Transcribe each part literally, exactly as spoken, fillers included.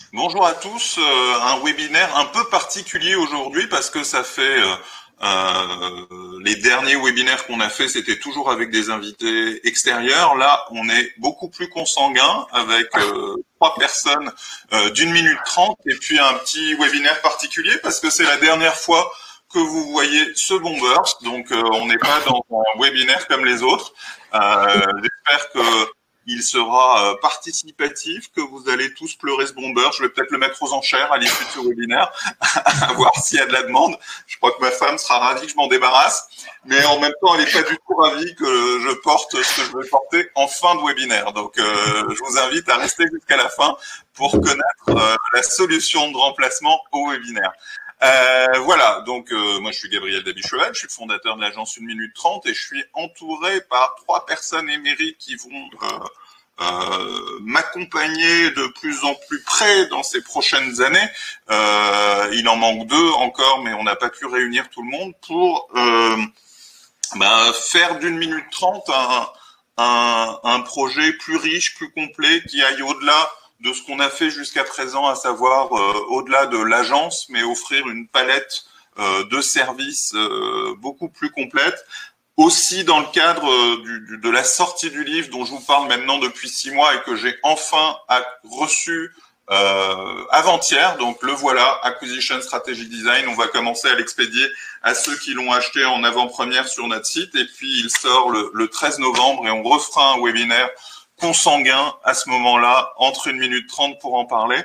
Bonjour à tous, euh, un webinaire un peu particulier aujourd'hui parce que ça fait euh, euh, les derniers webinaires qu'on a fait, c'était toujours avec des invités extérieurs. Là, on est beaucoup plus consanguin avec euh, trois personnes euh, d'une minute trente et puis un petit webinaire particulier parce que c'est la dernière fois que vous voyez ce bomber. Donc, euh, on n'est pas dans un webinaire comme les autres. Euh, J'espère que il sera participatif, que vous allez tous pleurer ce bomber. Je vais peut-être le mettre aux enchères à l'issue de ce webinaire, à voir s'il y a de la demande. Je crois que ma femme sera ravie que je m'en débarrasse, mais en même temps, elle n'est pas du tout ravie que je porte ce que je vais porter en fin de webinaire. Donc, euh, je vous invite à rester jusqu'à la fin pour connaître euh, la solution de remplacement au webinaire. Euh, voilà, donc euh, moi je suis Gabriel Dabicheval, je suis le fondateur de l'agence une minute trente et je suis entouré par trois personnes émérites qui vont euh, euh, m'accompagner de plus en plus près dans ces prochaines années. Euh, il en manque deux encore, mais on n'a pas pu réunir tout le monde pour euh, bah, faire d'une minute trente un, un, un projet plus riche, plus complet, qui aille au-delà de ce qu'on a fait jusqu'à présent, à savoir euh, au-delà de l'agence, mais offrir une palette euh, de services euh, beaucoup plus complète. Aussi dans le cadre euh, du, de la sortie du livre dont je vous parle maintenant depuis six mois et que j'ai enfin reçu euh, avant-hier. Donc le voilà, Acquisition Strategy Design. On va commencer à l'expédier à ceux qui l'ont acheté en avant-première sur notre site. Et puis il sort le, le treize novembre et on refera un webinaire consanguin à ce moment-là, entre une minute trente pour en parler.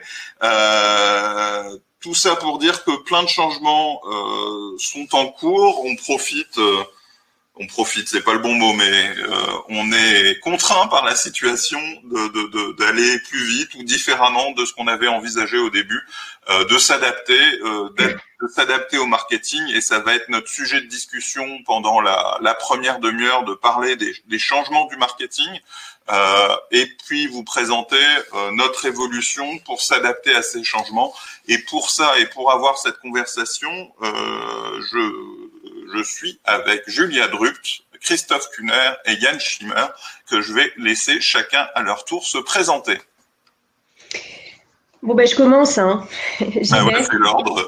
Euh, tout ça pour dire que plein de changements euh, sont en cours. On profite, euh, on profite, c'est pas le bon mot, mais euh, on est contraint par la situation de, de, de, d'aller plus vite ou différemment de ce qu'on avait envisagé au début, euh, de s'adapter, euh, de s'adapter au marketing, et ça va être notre sujet de discussion pendant la, la première demi-heure, de parler des, des changements du marketing. Euh, et puis vous présenter euh, notre évolution pour s'adapter à ces changements. Et pour ça, et pour avoir cette conversation, euh, je, je suis avec Julia Drupt, Christophe Kuhner et Yann Schimmer, que je vais laisser chacun à leur tour se présenter. Bon, ben, je commence. Hein. Ah ouais, c'est l'ordre.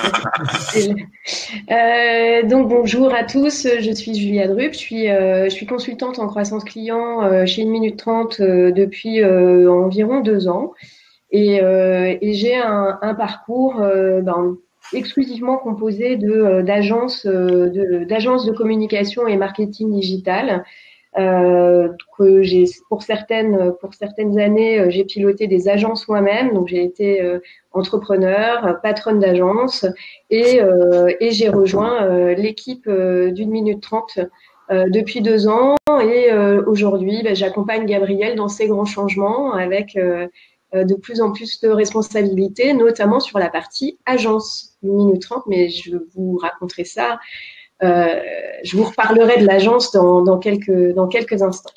euh, donc, bonjour à tous. Je suis Julia Drupt. Je suis, euh, je suis consultante en croissance client euh, chez une minute trente euh, depuis euh, environ deux ans. Et, euh, et j'ai un, un parcours euh, ben, exclusivement composé de, d'agences, de, d'agences de communication et marketing digital. Euh, que j'ai pour certaines pour certaines années j'ai piloté des agences moi-même, donc j'ai été euh, entrepreneur, patronne d'agence et euh, et j'ai rejoint euh, l'équipe euh, d'une minute trente euh, depuis deux ans et euh, aujourd'hui ben, j'accompagne Gabriel dans ces grands changements avec euh, de plus en plus de responsabilités, notamment sur la partie agence d'une minute trente, mais je vous raconterai ça. Euh, je vous reparlerai de l'agence dans, dans, quelques, dans quelques instants.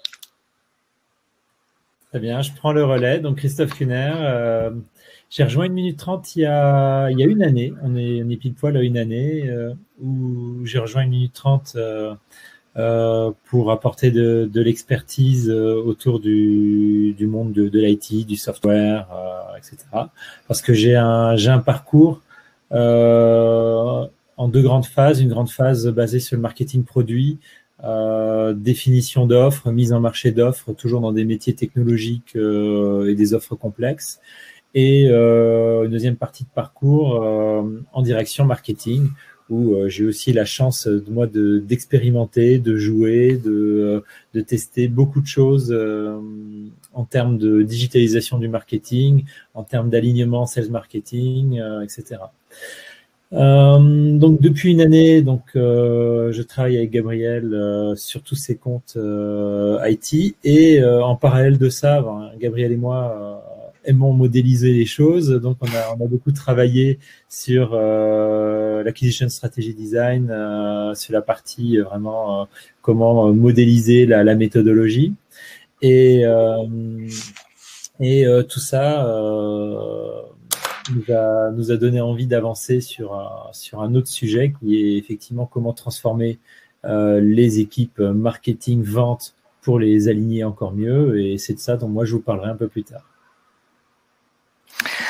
Très bien, je prends le relais. Donc, Christophe Kuhner, euh, j'ai rejoint une minute trente il y a, il y a une année. On est, on est pile poil à une année euh, où j'ai rejoint une minute trente euh, euh, pour apporter de, de l'expertise euh, autour du, du monde de, de l'I T, du software, euh, et cetera. Parce que j'ai un, j'ai un parcours euh, en deux grandes phases, une grande phase basée sur le marketing produit, euh, définition d'offres, mise en marché d'offres, toujours dans des métiers technologiques euh, et des offres complexes, et euh, une deuxième partie de parcours euh, en direction marketing, où euh, j'ai aussi la chance de moi de d'expérimenter, de jouer, de de tester beaucoup de choses euh, en termes de digitalisation du marketing, en termes d'alignement sales marketing, euh, et cetera. Euh, donc depuis une année, donc euh, je travaille avec Gabriel euh, sur tous ses comptes euh, I T et euh, en parallèle de ça, ben, Gabriel et moi euh, aimons modéliser les choses. Donc on a on a beaucoup travaillé sur euh, l'acquisition strategy design, euh, sur la partie euh, vraiment euh, comment modéliser la, la méthodologie et euh, et euh, tout ça. Euh, Nous a, nous a donné envie d'avancer sur un, sur un autre sujet qui est effectivement comment transformer euh, les équipes marketing, vente pour les aligner encore mieux. Et c'est de ça dont moi je vous parlerai un peu plus tard.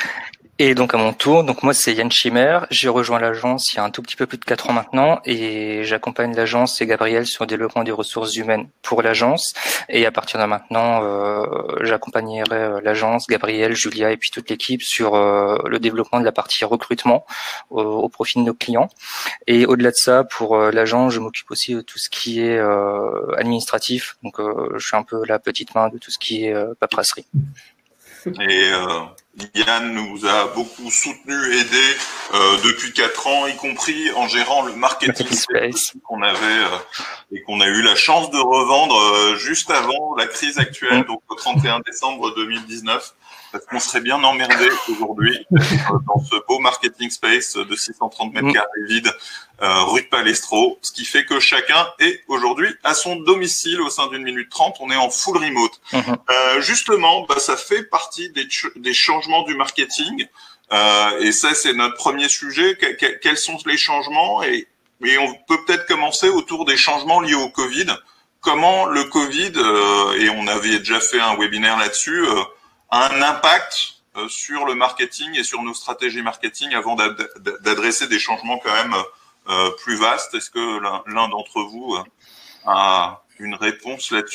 Et donc à mon tour, donc moi c'est Yann Schimmer, j'ai rejoint l'agence il y a un tout petit peu plus de quatre ans maintenant et j'accompagne l'agence et Gabriel sur le développement des ressources humaines pour l'agence. Et à partir de maintenant, euh, j'accompagnerai l'agence, Gabriel, Julia et puis toute l'équipe sur euh, le développement de la partie recrutement au, au profit de nos clients. Et au-delà de ça, pour euh, l'agence, je m'occupe aussi de tout ce qui est euh, administratif. Donc euh, je suis un peu la petite main de tout ce qui est euh, paperasserie. Et euh, Yann nous a beaucoup soutenu, aidé euh, depuis quatre ans, y compris en gérant le marketing space qu'on avait euh, et qu'on a eu la chance de revendre euh, juste avant la crise actuelle, donc au trente et un décembre deux mille dix-neuf, parce qu'on serait bien emmerdé aujourd'hui euh, dans ce beau marketing space de six cent trente mètres carrés vide, euh, rue de Palestro, ce qui fait que chacun est aujourd'hui à son domicile au sein d'une minute trente. On est en full remote. Mm-hmm. Euh, justement, bah, ça fait partie des, ch- des changements du marketing. Euh, et ça, c'est notre premier sujet. Que- que- quels sont les changements et, et on peut peut-être commencer autour des changements liés au Covid. Comment le Covid, euh, et on avait déjà fait un webinaire là-dessus, euh, a un impact euh, sur le marketing et sur nos stratégies marketing avant d'ad- d'adresser des changements quand même euh, plus vastes. Est-ce que l'un, l'un d'entre vous euh, a une réponse là-dessus ?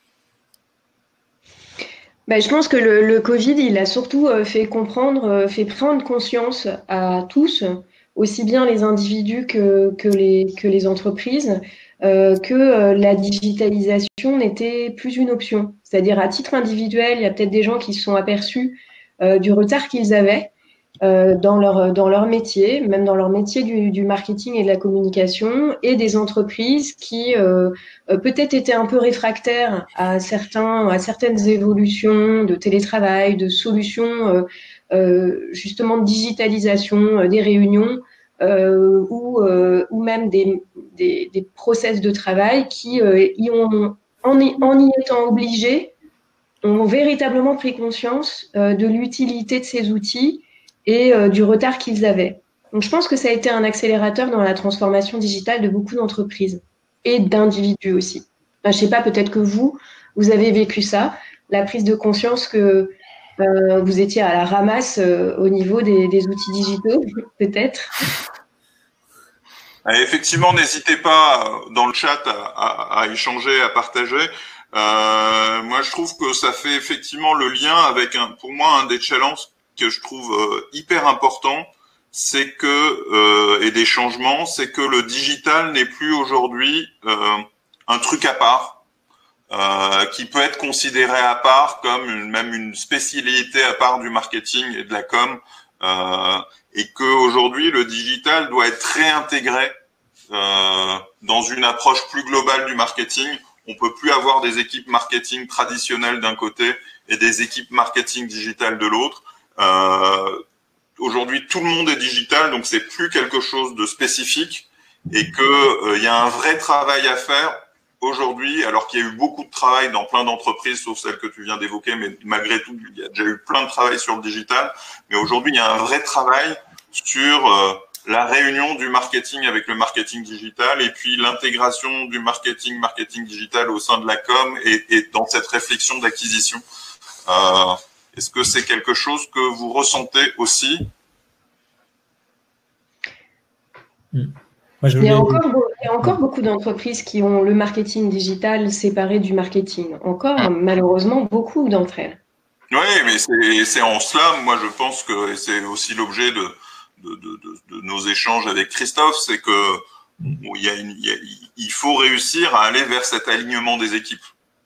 Ben, je pense que le, le Covid, il a surtout fait comprendre, fait prendre conscience à tous, aussi bien les individus que, que, les, que les entreprises, euh, que euh, la digitalisation n'était plus une option. C'est-à-dire, à titre individuel, il y a peut-être des gens qui se sont aperçus euh, du retard qu'ils avaient euh, dans, leur, dans leur métier, même dans leur métier du, du marketing et de la communication, et des entreprises qui euh, peut-être étaient un peu réfractaires à, certains, à certaines évolutions de télétravail, de solutions euh, euh, justement de digitalisation euh, des réunions, Euh, ou, euh, ou même des, des, des process de travail qui, euh, y ont, en, y, en y étant obligés, ont véritablement pris conscience euh, de l'utilité de ces outils et euh, du retard qu'ils avaient. Donc, je pense que ça a été un accélérateur dans la transformation digitale de beaucoup d'entreprises et d'individus aussi. Enfin, je ne sais pas, peut-être que vous, vous avez vécu ça, la prise de conscience que euh, vous étiez à la ramasse euh, au niveau des, des outils digitaux, peut-être. Et effectivement, n'hésitez pas dans le chat à, à, à échanger, à partager. Euh, moi, je trouve que ça fait effectivement le lien avec, un, pour moi, un des challenges que je trouve euh, hyper important, c'est que euh, et des changements, c'est que le digital n'est plus aujourd'hui euh, un truc à part. Euh, qui peut être considéré à part comme une, même une spécialité à part du marketing et de la com, euh, et que aujourd'hui le digital doit être réintégré euh, dans une approche plus globale du marketing. On peut plus avoir des équipes marketing traditionnelles d'un côté et des équipes marketing digitales de l'autre. Euh, aujourd'hui, tout le monde est digital, donc c'est plus quelque chose de spécifique, et que euh, il y a un vrai travail à faire. Aujourd'hui, alors qu'il y a eu beaucoup de travail dans plein d'entreprises, sauf celle que tu viens d'évoquer, mais malgré tout, il y a déjà eu plein de travail sur le digital. Mais aujourd'hui, il y a un vrai travail sur euh, la réunion du marketing avec le marketing digital et puis l'intégration du marketing, marketing digital au sein de la com et, et dans cette réflexion d'acquisition. Euh, est-ce que c'est quelque chose que vous ressentez aussi ? mmh. Moi, je voulais... il, y a encore, il y a encore beaucoup d'entreprises qui ont le marketing digital séparé du marketing. Encore, malheureusement, beaucoup d'entre elles. Oui, mais c'est, c'est en cela, moi je pense que c'est aussi l'objet de, de, de, de, de nos échanges avec Christophe, c'est que bon, il, y a une, il, y a, il faut réussir à aller vers cet alignement des équipes.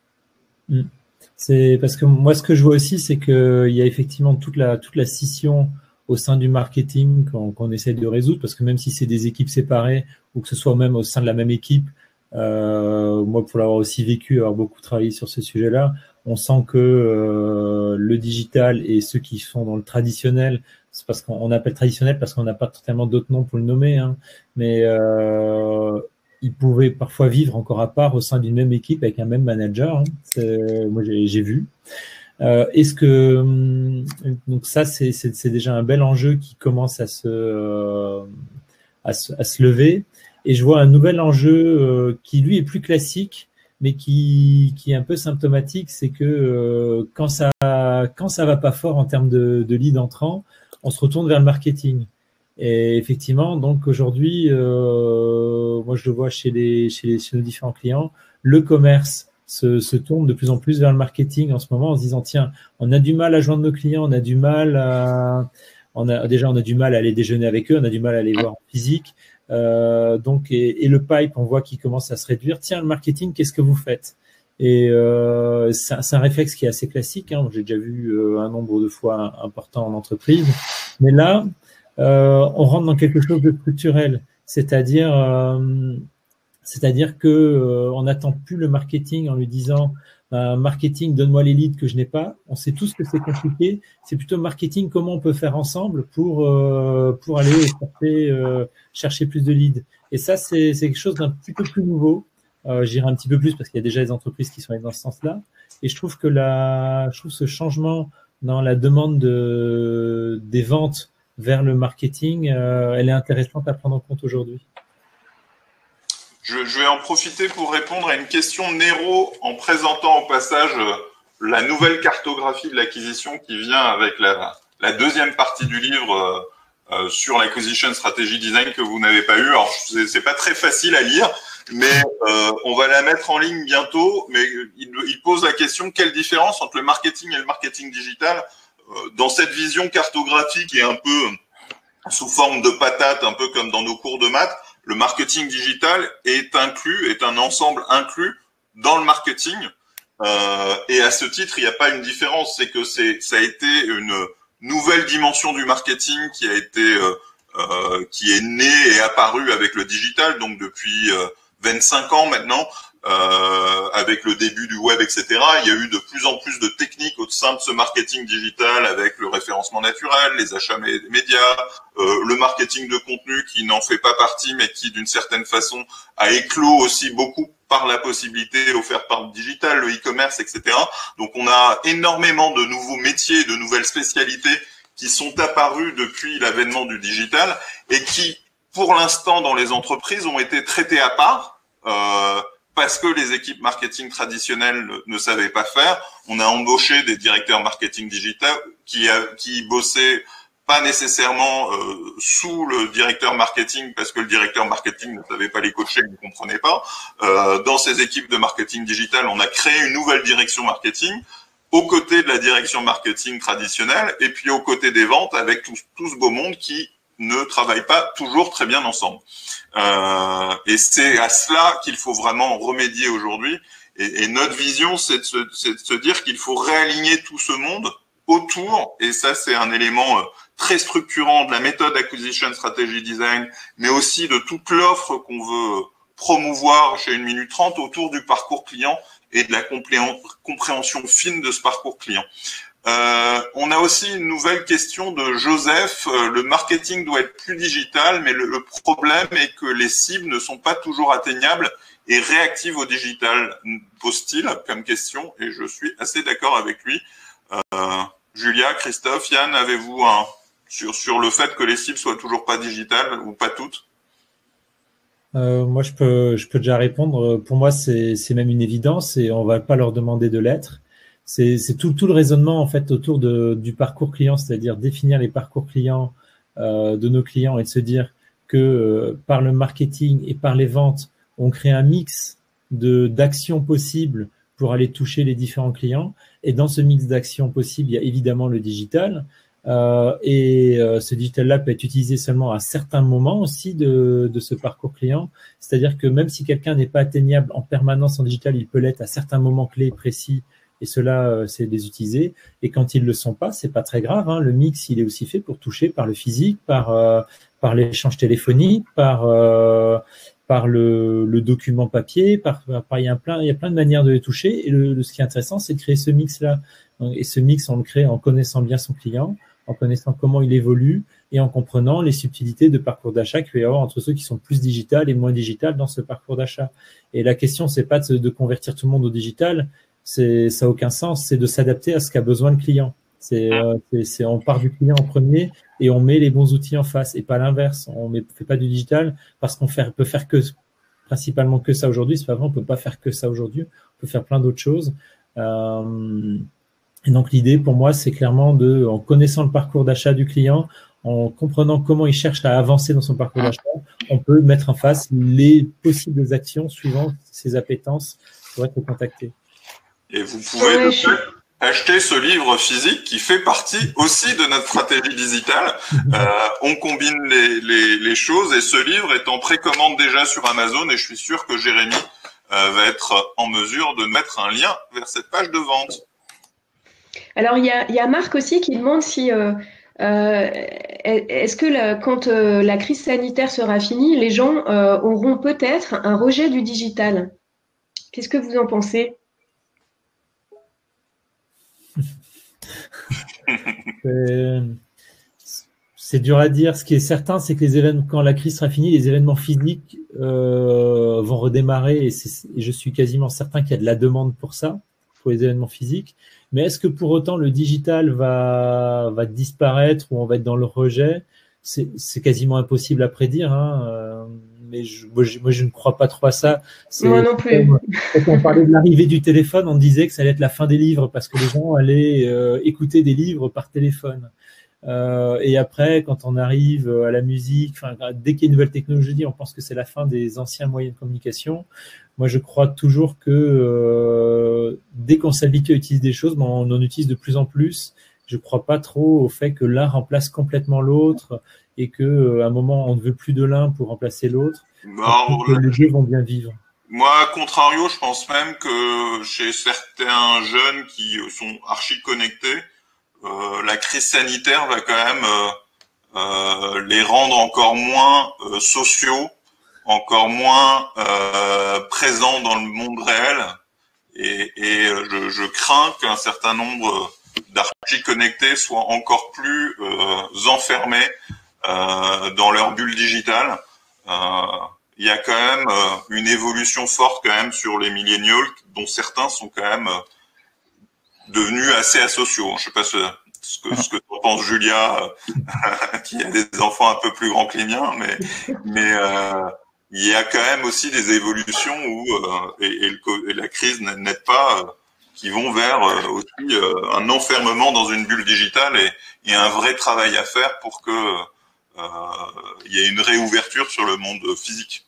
C'est parce que moi, ce que je vois aussi, c'est qu'il y a effectivement toute la, toute la scission au sein du marketing qu'on, qu'on essaie de résoudre, parce que même si c'est des équipes séparées ou que ce soit même au sein de la même équipe, euh, moi pour l'avoir aussi vécu, avoir beaucoup travaillé sur ce sujet-là, on sent que euh, le digital et ceux qui sont dans le traditionnel, c'est parce qu'on on appelle traditionnel parce qu'on n'a pas totalement d'autres noms pour le nommer, hein, mais euh, ils pouvaient parfois vivre encore à part au sein d'une même équipe avec un même manager. Hein. C'est, moi j'ai, j'ai vu. Euh, est-ce que donc ça c'est, c'est, c'est déjà un bel enjeu qui commence à se, euh, à se à se lever, et je vois un nouvel enjeu euh, qui lui est plus classique mais qui qui est un peu symptomatique, c'est que euh, quand ça quand ça va pas fort en termes de, de lead entrant, on se retourne vers le marketing. Et effectivement, donc aujourd'hui, euh, moi je le vois chez les, chez les, chez nos différents clients, le commerce se, se tourne de plus en plus vers le marketing en ce moment en se disant tiens, on a du mal à joindre nos clients, on a du mal à, on a déjà on a du mal à aller déjeuner avec eux, on a du mal à les voir en physique. Euh, donc et, et le pipe, on voit qu'il commence à se réduire. Tiens, le marketing, qu'est-ce que vous faites? Et euh, c'est, un, c'est un réflexe qui est assez classique. Hein. J'ai déjà vu euh, un nombre de fois important en entreprise, mais là. Euh, on rentre dans quelque chose de structurel, c'est-à-dire, euh, c'est-à-dire que euh, on n'attend plus le marketing en lui disant euh, marketing, donne-moi les leads que je n'ai pas. On sait tous que c'est compliqué. C'est plutôt marketing, comment on peut faire ensemble pour euh, pour aller chercher, euh, chercher plus de leads. Et ça, c'est, c'est quelque chose d'un petit peu plus nouveau. Euh, j'irai un petit peu plus parce qu'il y a déjà des entreprises qui sont allées dans ce sens-là. Et je trouve que la, je trouve ce changement dans la demande de des ventes vers le marketing, euh, elle est intéressante à prendre en compte aujourd'hui. Je, je vais en profiter pour répondre à une question de Nero en présentant au passage euh, la nouvelle cartographie de l'acquisition qui vient avec la, la deuxième partie du livre euh, euh, sur l'acquisition strategy design que vous n'avez pas eu. Alors, c'est, c'est pas très facile à lire, mais euh, on va la mettre en ligne bientôt. Mais il, il pose la question, quelle différence entre le marketing et le marketing digital? Dans cette vision cartographique qui est un peu sous forme de patate, un peu comme dans nos cours de maths, le marketing digital est inclus, est un ensemble inclus dans le marketing. Euh, et à ce titre, il n'y a pas une différence, c'est que c'est, ça a été une nouvelle dimension du marketing qui a été, euh, euh, qui est née et apparue avec le digital, donc depuis euh, vingt-cinq ans maintenant. Euh, avec le début du web, et cetera, il y a eu de plus en plus de techniques au sein de ce marketing digital avec le référencement naturel, les achats médias, euh, le marketing de contenu qui n'en fait pas partie, mais qui d'une certaine façon a éclos aussi beaucoup par la possibilité offerte par le digital, le e-commerce, et cetera. Donc on a énormément de nouveaux métiers, de nouvelles spécialités qui sont apparues depuis l'avènement du digital et qui, pour l'instant, dans les entreprises, ont été traitées à part. Euh, parce que les équipes marketing traditionnelles ne, ne savaient pas faire. On a embauché des directeurs marketing digital qui, a, qui bossaient pas nécessairement euh, sous le directeur marketing parce que le directeur marketing ne savait pas les coacher, il ne comprenait pas. Euh, dans ces équipes de marketing digital, on a créé une nouvelle direction marketing aux côtés de la direction marketing traditionnelle et puis aux côtés des ventes avec tout, tout ce beau monde qui ne travaillent pas toujours très bien ensemble. Euh, et c'est à cela qu'il faut vraiment remédier aujourd'hui. Et, et notre vision, c'est de, se, c'est de se dire qu'il faut réaligner tout ce monde autour, et ça c'est un élément euh, très structurant de la méthode Acquisition Strategy Design, mais aussi de toute l'offre qu'on veut promouvoir chez une minute trente autour du parcours client et de la compréhension fine de ce parcours client. Euh, on a aussi une nouvelle question de Joseph. Euh, le marketing doit être plus digital, mais le, le problème est que les cibles ne sont pas toujours atteignables et réactives au digital, pose-t-il comme question, et je suis assez d'accord avec lui. Euh, Julia, Christophe, Yann, avez-vous un sur sur le fait que les cibles soient toujours pas digitales ou pas toutes? Euh, moi, je peux je peux déjà répondre. Pour moi, c'est c'est même une évidence et on va pas leur demander de l'être. C'est, c'est tout, tout le raisonnement en fait autour de, du parcours client, c'est-à-dire définir les parcours clients euh, de nos clients et de se dire que euh, par le marketing et par les ventes, on crée un mix de d'actions possibles pour aller toucher les différents clients. Et dans ce mix d'actions possibles, il y a évidemment le digital. Euh, et euh, ce digital-là peut être utilisé seulement à certains moments aussi de, de ce parcours client. C'est-à-dire que même si quelqu'un n'est pas atteignable en permanence en digital, il peut l'être à certains moments clés précis. Et cela, euh, c'est de les utiliser. Et quand ils le sont pas, c'est pas très grave. Hein. Le mix, il est aussi fait pour toucher par le physique, par euh, par l'échange téléphonique, par euh, par le, le document papier, par, par il y a plein il y a plein de manières de les toucher. Et le, le ce qui est intéressant, c'est de créer ce mix-là. Et ce mix, on le crée en connaissant bien son client, en connaissant comment il évolue et en comprenant les subtilités de parcours d'achat qu'il peut y avoir entre ceux qui sont plus digital et moins digital dans ce parcours d'achat. Et la question, c'est pas de, de convertir tout le monde au digital. C'est, ça n'a aucun sens, c'est de s'adapter à ce qu'a besoin le client. C'est, euh, c'est, c'est, on part du client en premier et on met les bons outils en face et pas l'inverse. On ne fait pas du digital parce qu'on fait, peut faire que, principalement que ça aujourd'hui. C'est pas vrai, on peut pas faire que ça aujourd'hui. On peut faire plein d'autres choses. Euh, Et donc, l'idée pour moi, c'est clairement de, en connaissant le parcours d'achat du client, en comprenant comment il cherche à avancer dans son parcours d'achat, on peut mettre en face les possibles actions suivant ses appétences pour être contacté. Et vous pouvez Ouais, de je- fait acheter ce livre physique qui fait partie aussi de notre stratégie digitale. Euh, on combine les, les, les choses et ce livre est en précommande déjà sur Amazon et je suis sûr que Jérémy euh, va être en mesure de mettre un lien vers cette page de vente. Alors, il y a, il y a Marc aussi qui demande si, euh, euh, est-ce que la- quand euh, la crise sanitaire sera finie, les gens euh, auront peut-être un rejet du digital. Qu'est-ce que vous en pensez? Euh, C'est dur à dire. Ce qui est certain, c'est que les événements, quand la crise sera finie, les événements physiques euh, vont redémarrer et, c'est- et je suis quasiment certain qu'il y a de la demande pour ça, pour les événements physiques. Mais est-ce que pour autant le digital va, va disparaître ou on va être dans le rejet? C'est c'est quasiment impossible à prédire, hein. Euh, mais je, moi, je, moi, je ne crois pas trop à ça. Moi C'est non c'est plus. comme quand on parlait de l'arrivée du téléphone, on disait que ça allait être la fin des livres parce que les gens allaient euh, écouter des livres par téléphone. Euh, et après, quand on arrive à la musique, enfin, dès qu'il y a une nouvelle technologie, on pense que c'est la fin des anciens moyens de communication. Moi, je crois toujours que euh, dès qu'on s'habitue à utiliser des choses, ben, on en utilise de plus en plus. Je crois pas trop au fait que l'un remplace complètement l'autre et que euh, à un moment on ne veut plus de l'un pour remplacer l'autre. Je trouve Alors, que les deux vont bien vivre. moi, à contrario, je pense même que chez certains jeunes qui sont archi connectés, euh, la crise sanitaire va quand même euh, euh, les rendre encore moins euh, sociaux, encore moins euh, présents dans le monde réel. Et, et je, je crains qu'un certain nombre d'archi connectés soient encore plus euh, enfermés euh, dans leur bulle digitale. Euh, il y a quand même euh, une évolution forte quand même sur les millennials, dont certains sont quand même euh, devenus assez asociaux. Je sais pas ce, ce que ce que t'en penses, Julia, euh, qui a des enfants un peu plus grands que les miens, mais mais euh, il y a quand même aussi des évolutions où euh, et, et, le, et la crise n'aide pas, euh, qui vont vers euh, aussi euh, un enfermement dans une bulle digitale et, et un vrai travail à faire pour que euh, il y ait une réouverture sur le monde physique.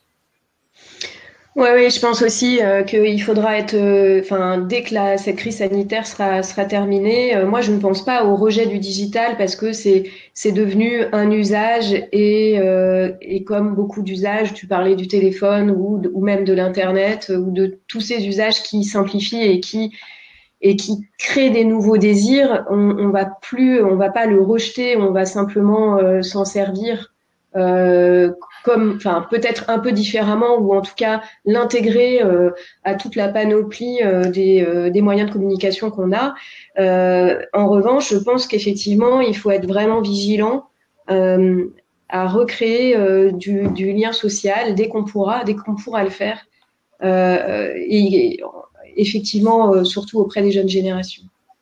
Oui, oui, je pense aussi euh, qu'il faudra être, euh, enfin, dès que la, cette crise sanitaire sera, sera terminée, euh, moi je ne pense pas au rejet du digital parce que c'est, c'est devenu un usage et, euh, et comme beaucoup d'usages, tu parlais du téléphone ou, ou même de l'Internet ou de tous ces usages qui simplifient et qui, et qui créent des nouveaux désirs, on, on va plus, on va pas le rejeter, on va simplement euh, s'en servir. Euh, comme, enfin, peut-être un peu différemment, ou en tout cas l'intégrer euh, à toute la panoplie euh, des, euh, des moyens de communication qu'on a. Euh, en revanche, je pense qu'effectivement, il faut être vraiment vigilant euh, à recréer euh, du, du lien social dès qu'on pourra, dès qu'on pourra le faire. Euh, et, et effectivement, euh, surtout auprès des jeunes générations.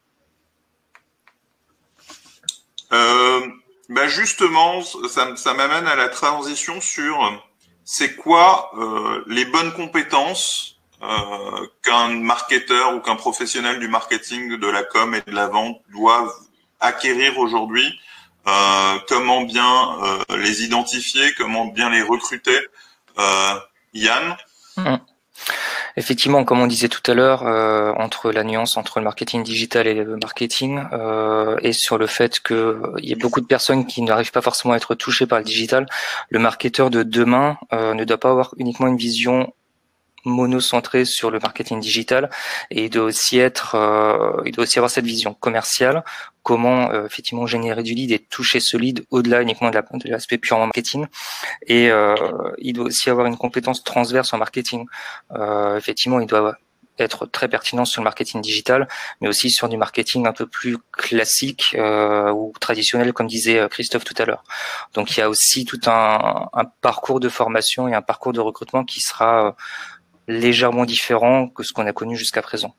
Euh, bah justement, ça, ça m'amène à la transition sur c'est quoi euh, les bonnes compétences euh, qu'un marketeur ou qu'un professionnel du marketing, de la com et de la vente doivent acquérir aujourd'hui, euh, comment bien euh, les identifier, comment bien les recruter. Euh, Yann? Mmh. Effectivement, comme on disait tout à l'heure, euh, entre la nuance entre le marketing digital et le marketing, euh, et sur le fait qu'il euh, y a beaucoup de personnes qui n'arrivent pas forcément à être touchées par le digital, le marketeur de demain euh, ne doit pas avoir uniquement une vision monocentré sur le marketing digital et il doit aussi être, euh, il doit aussi avoir cette vision commerciale, comment euh, effectivement générer du lead et toucher ce lead au-delà uniquement de, la, de l'aspect purement marketing. Et euh, il doit aussi avoir une compétence transverse en marketing. Euh, effectivement, il doit être très pertinent sur le marketing digital, mais aussi sur du marketing un peu plus classique euh, ou traditionnel, comme disait Christophe tout à l'heure. Donc il y a aussi tout un, un parcours de formation et un parcours de recrutement qui sera euh, légèrement différent que ce qu'on a connu jusqu'à présent.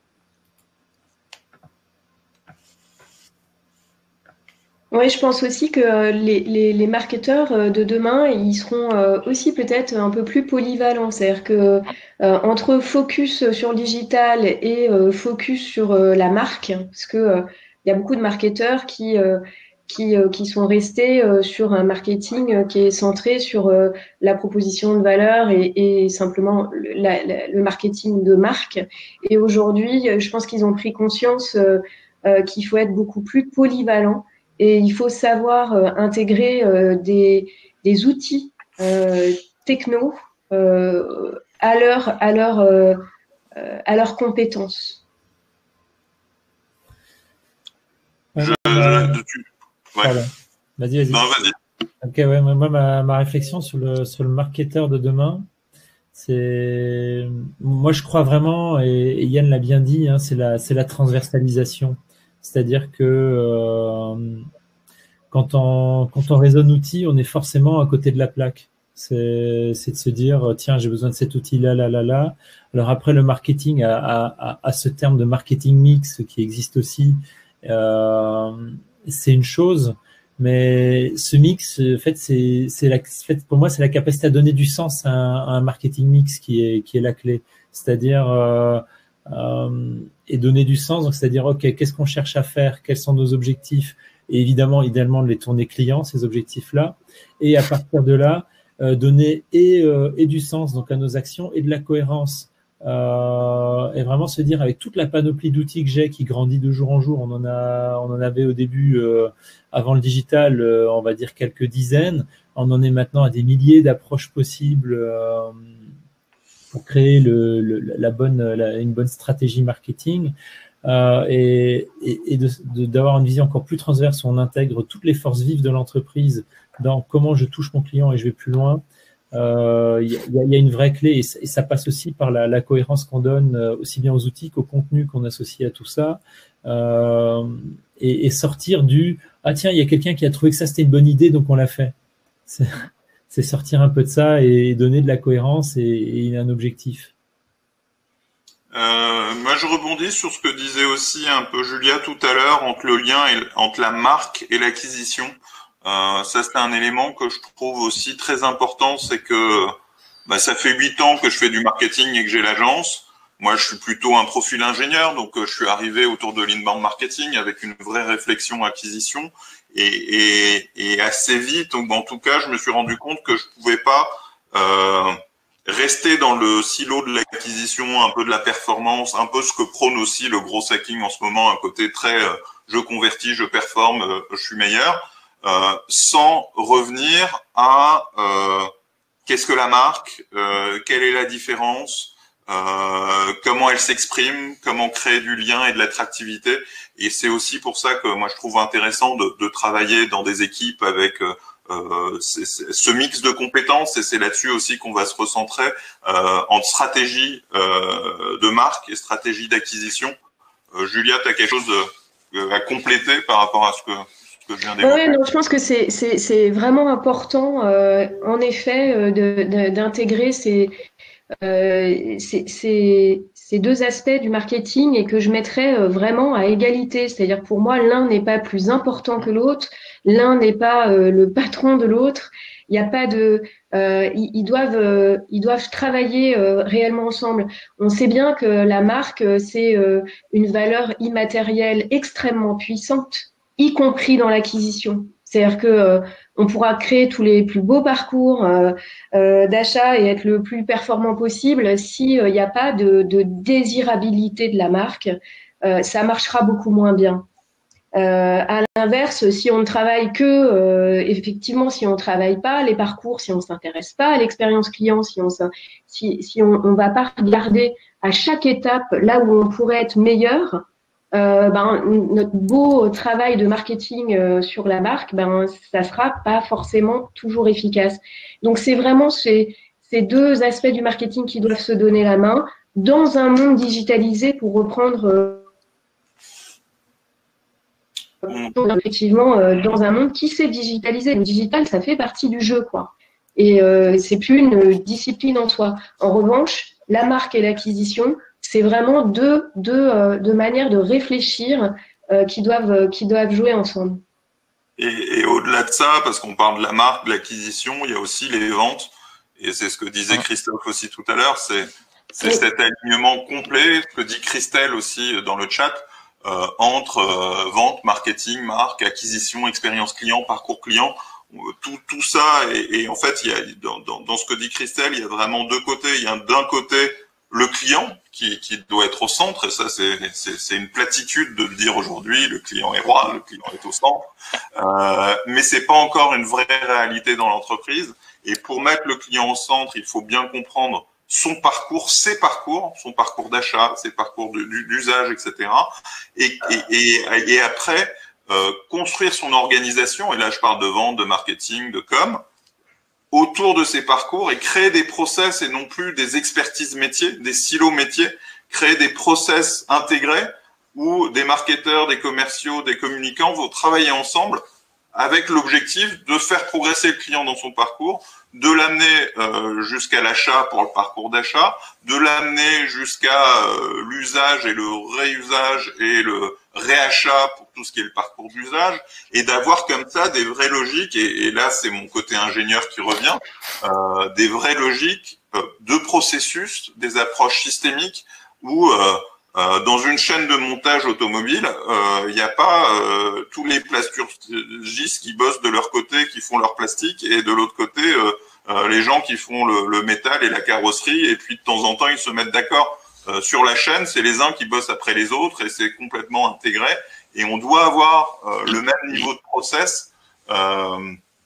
Oui, je pense aussi que les, les, les marketeurs de demain, ils seront aussi peut-être un peu plus polyvalents. C'est-à-dire que euh, entre focus sur le digital et euh, focus sur euh, la marque, parce que il y a beaucoup de marketeurs qui euh, qui, euh, qui sont restés euh, sur un marketing euh, qui est centré sur euh, la proposition de valeur et, et simplement le, la, la, le marketing de marque. Et aujourd'hui, je pense qu'ils ont pris conscience euh, euh, qu'il faut être beaucoup plus polyvalent et il faut savoir euh, intégrer euh, des, des outils euh, techno euh, à leur à leur euh, à leurs compétences. Je, je, tu... ouais. Vas-y, vas-y. Non, vas-y. Ok, ouais, moi, ma, ma réflexion sur le, sur le marketeur de demain, c'est, moi, je crois vraiment, et, et Yann l'a bien dit, hein, c'est la, c'est la transversalisation. C'est-à-dire que euh, quand on, quand on raisonne outil, on est forcément à côté de la plaque. C'est, c'est de se dire, tiens, j'ai besoin de cet outil-là, là, là, là. Alors après, le marketing a, a, a, a ce terme de marketing mix qui existe aussi. Euh, c'est une chose, mais ce mix, en fait, c'est, c'est la, en fait, pour moi, c'est la capacité à donner du sens à un, à un marketing mix qui est, qui est la clé. C'est-à-dire, euh, euh, et donner du sens. Donc, c'est-à-dire, ok, qu'est-ce qu'on cherche à faire? Quels sont nos objectifs? Et évidemment, idéalement, de les tourner clients, ces objectifs-là. Et à partir de là, euh, donner et, euh, et du sens donc à nos actions et de la cohérence. Euh, et vraiment se dire avec toute la panoplie d'outils que j'ai qui grandit de jour en jour, on en a, on en avait au début euh, avant le digital, euh, on va dire quelques dizaines, on en est maintenant à des milliers d'approches possibles euh, pour créer le, le, la bonne, la, une bonne stratégie marketing euh, et, et, et de, de, d'avoir une vision encore plus transverse où on intègre toutes les forces vives de l'entreprise dans comment je touche mon client et je vais plus loin. Il euh, y, y, y a une vraie clé et, et ça passe aussi par la, la cohérence qu'on donne euh, aussi bien aux outils qu'au contenu qu'on associe à tout ça euh, et, et sortir du ah tiens il y a quelqu'un qui a trouvé que ça c'était une bonne idée donc on l'a fait. C'est, c'est sortir un peu de ça et donner de la cohérence et, et un objectif. Euh, moi je rebondis sur ce que disait aussi un peu Julia tout à l'heure entre le lien et, entre la marque et l'acquisition. Euh, ça c'est un élément que je trouve aussi très important, c'est que bah, ça fait huit ans que je fais du marketing et que j'ai l'agence. Moi je suis plutôt un profil ingénieur, donc euh, je suis arrivé autour de l'inbound marketing avec une vraie réflexion acquisition et, et, et assez vite, donc en tout cas je me suis rendu compte que je pouvais pas euh, rester dans le silo de l'acquisition, un peu de la performance, un peu ce que prône aussi le gros hacking en ce moment, un côté très euh, je convertis, je performe, euh, je suis meilleur. Euh, sans revenir à euh, qu'est-ce que la marque, euh, quelle est la différence, euh, comment elle s'exprime, comment créer du lien et de l'attractivité. Et c'est aussi pour ça que moi je trouve intéressant de, de travailler dans des équipes avec euh, c'est, c'est, ce mix de compétences et c'est là-dessus aussi qu'on va se recentrer euh, entre stratégie euh, de marque et stratégie d'acquisition. Euh, Julia, tu as quelque chose de, à compléter par rapport à ce que Oui, non, je pense que c'est, c'est, c'est vraiment important, euh, en effet, euh, de, de, d'intégrer ces, euh, ces, ces, ces deux aspects du marketing et que je mettrais euh, vraiment à égalité. C'est-à-dire pour moi, l'un n'est pas plus important que l'autre, l'un n'est pas euh, le patron de l'autre. Il n'y a pas de, euh, ils, ils doivent, euh, ils doivent travailler euh, réellement ensemble. On sait bien que la marque, c'est euh, une valeur immatérielle extrêmement puissante, y compris dans l'acquisition. C'est-à-dire que euh, on pourra créer tous les plus beaux parcours euh, euh, d'achat et être le plus performant possible. Si il n'y a pas de, de désirabilité de la marque, euh, ça marchera beaucoup moins bien. Euh, à l'inverse, si on ne travaille que, euh, effectivement, si on ne travaille pas les parcours, si on ne s'intéresse pas à l'expérience client, si on si, si on ne va pas regarder à chaque étape là où on pourrait être meilleur, Euh, ben, notre beau travail de marketing euh, sur la marque, ben, ça sera pas forcément toujours efficace. Donc, c'est vraiment ces, ces deux aspects du marketing qui doivent se donner la main dans un monde digitalisé pour reprendre euh, effectivement euh, dans un monde qui s'est digitalisé. Le digital, ça fait partie du jeu, quoi. Et euh, c'est plus une discipline en soi. En revanche, la marque et l'acquisition, c'est vraiment deux, deux, euh, deux manières de réfléchir euh, qui, doivent, euh, qui doivent jouer ensemble. Et, et au-delà de ça, parce qu'on parle de la marque, de l'acquisition, il y a aussi les ventes. Et c'est ce que disait Christophe aussi tout à l'heure, c'est, c'est oui. cet alignement complet, ce que dit Christelle aussi dans le chat. euh, entre euh, vente, marketing, marque, acquisition, expérience client, parcours client. Tout, tout ça, et, et en fait, il y a, dans, dans, dans ce que dit Christelle, il y a vraiment deux côtés. Il y a d'un côté le client qui, qui doit être au centre, et ça, c'est, c'est, c'est une platitude de le dire aujourd'hui. Le client est roi, le client est au centre, euh, mais c'est pas encore une vraie réalité dans l'entreprise. Et pour mettre le client au centre, il faut bien comprendre son parcours, ses parcours, son parcours d'achat, ses parcours d'usage, et cetera. Et, et, et, et après. Euh, construire son organisation, et là je parle de vente, de marketing, de com, autour de ces parcours et créer des process et non plus des expertises métiers, des silos métiers, créer des process intégrés où des marketeurs, des commerciaux, des communicants vont travailler ensemble avec l'objectif de faire progresser le client dans son parcours, de l'amener euh, jusqu'à l'achat pour le parcours d'achat, de l'amener jusqu'à euh, l'usage et le réusage et le réachat pour tout ce qui est le parcours d'usage, et d'avoir comme ça des vraies logiques, et, et là c'est mon côté ingénieur qui revient, euh, des vraies logiques euh, de processus, des approches systémiques où euh, Euh, dans une chaîne de montage automobile, il euh, n'y a pas euh, tous les plasturgistes qui bossent de leur côté, qui font leur plastique, et de l'autre côté, euh, euh, les gens qui font le, le métal et la carrosserie, et puis de temps en temps, ils se mettent d'accord euh, sur la chaîne. C'est les uns qui bossent après les autres, et c'est complètement intégré. Et on doit avoir euh, le même niveau de process, euh,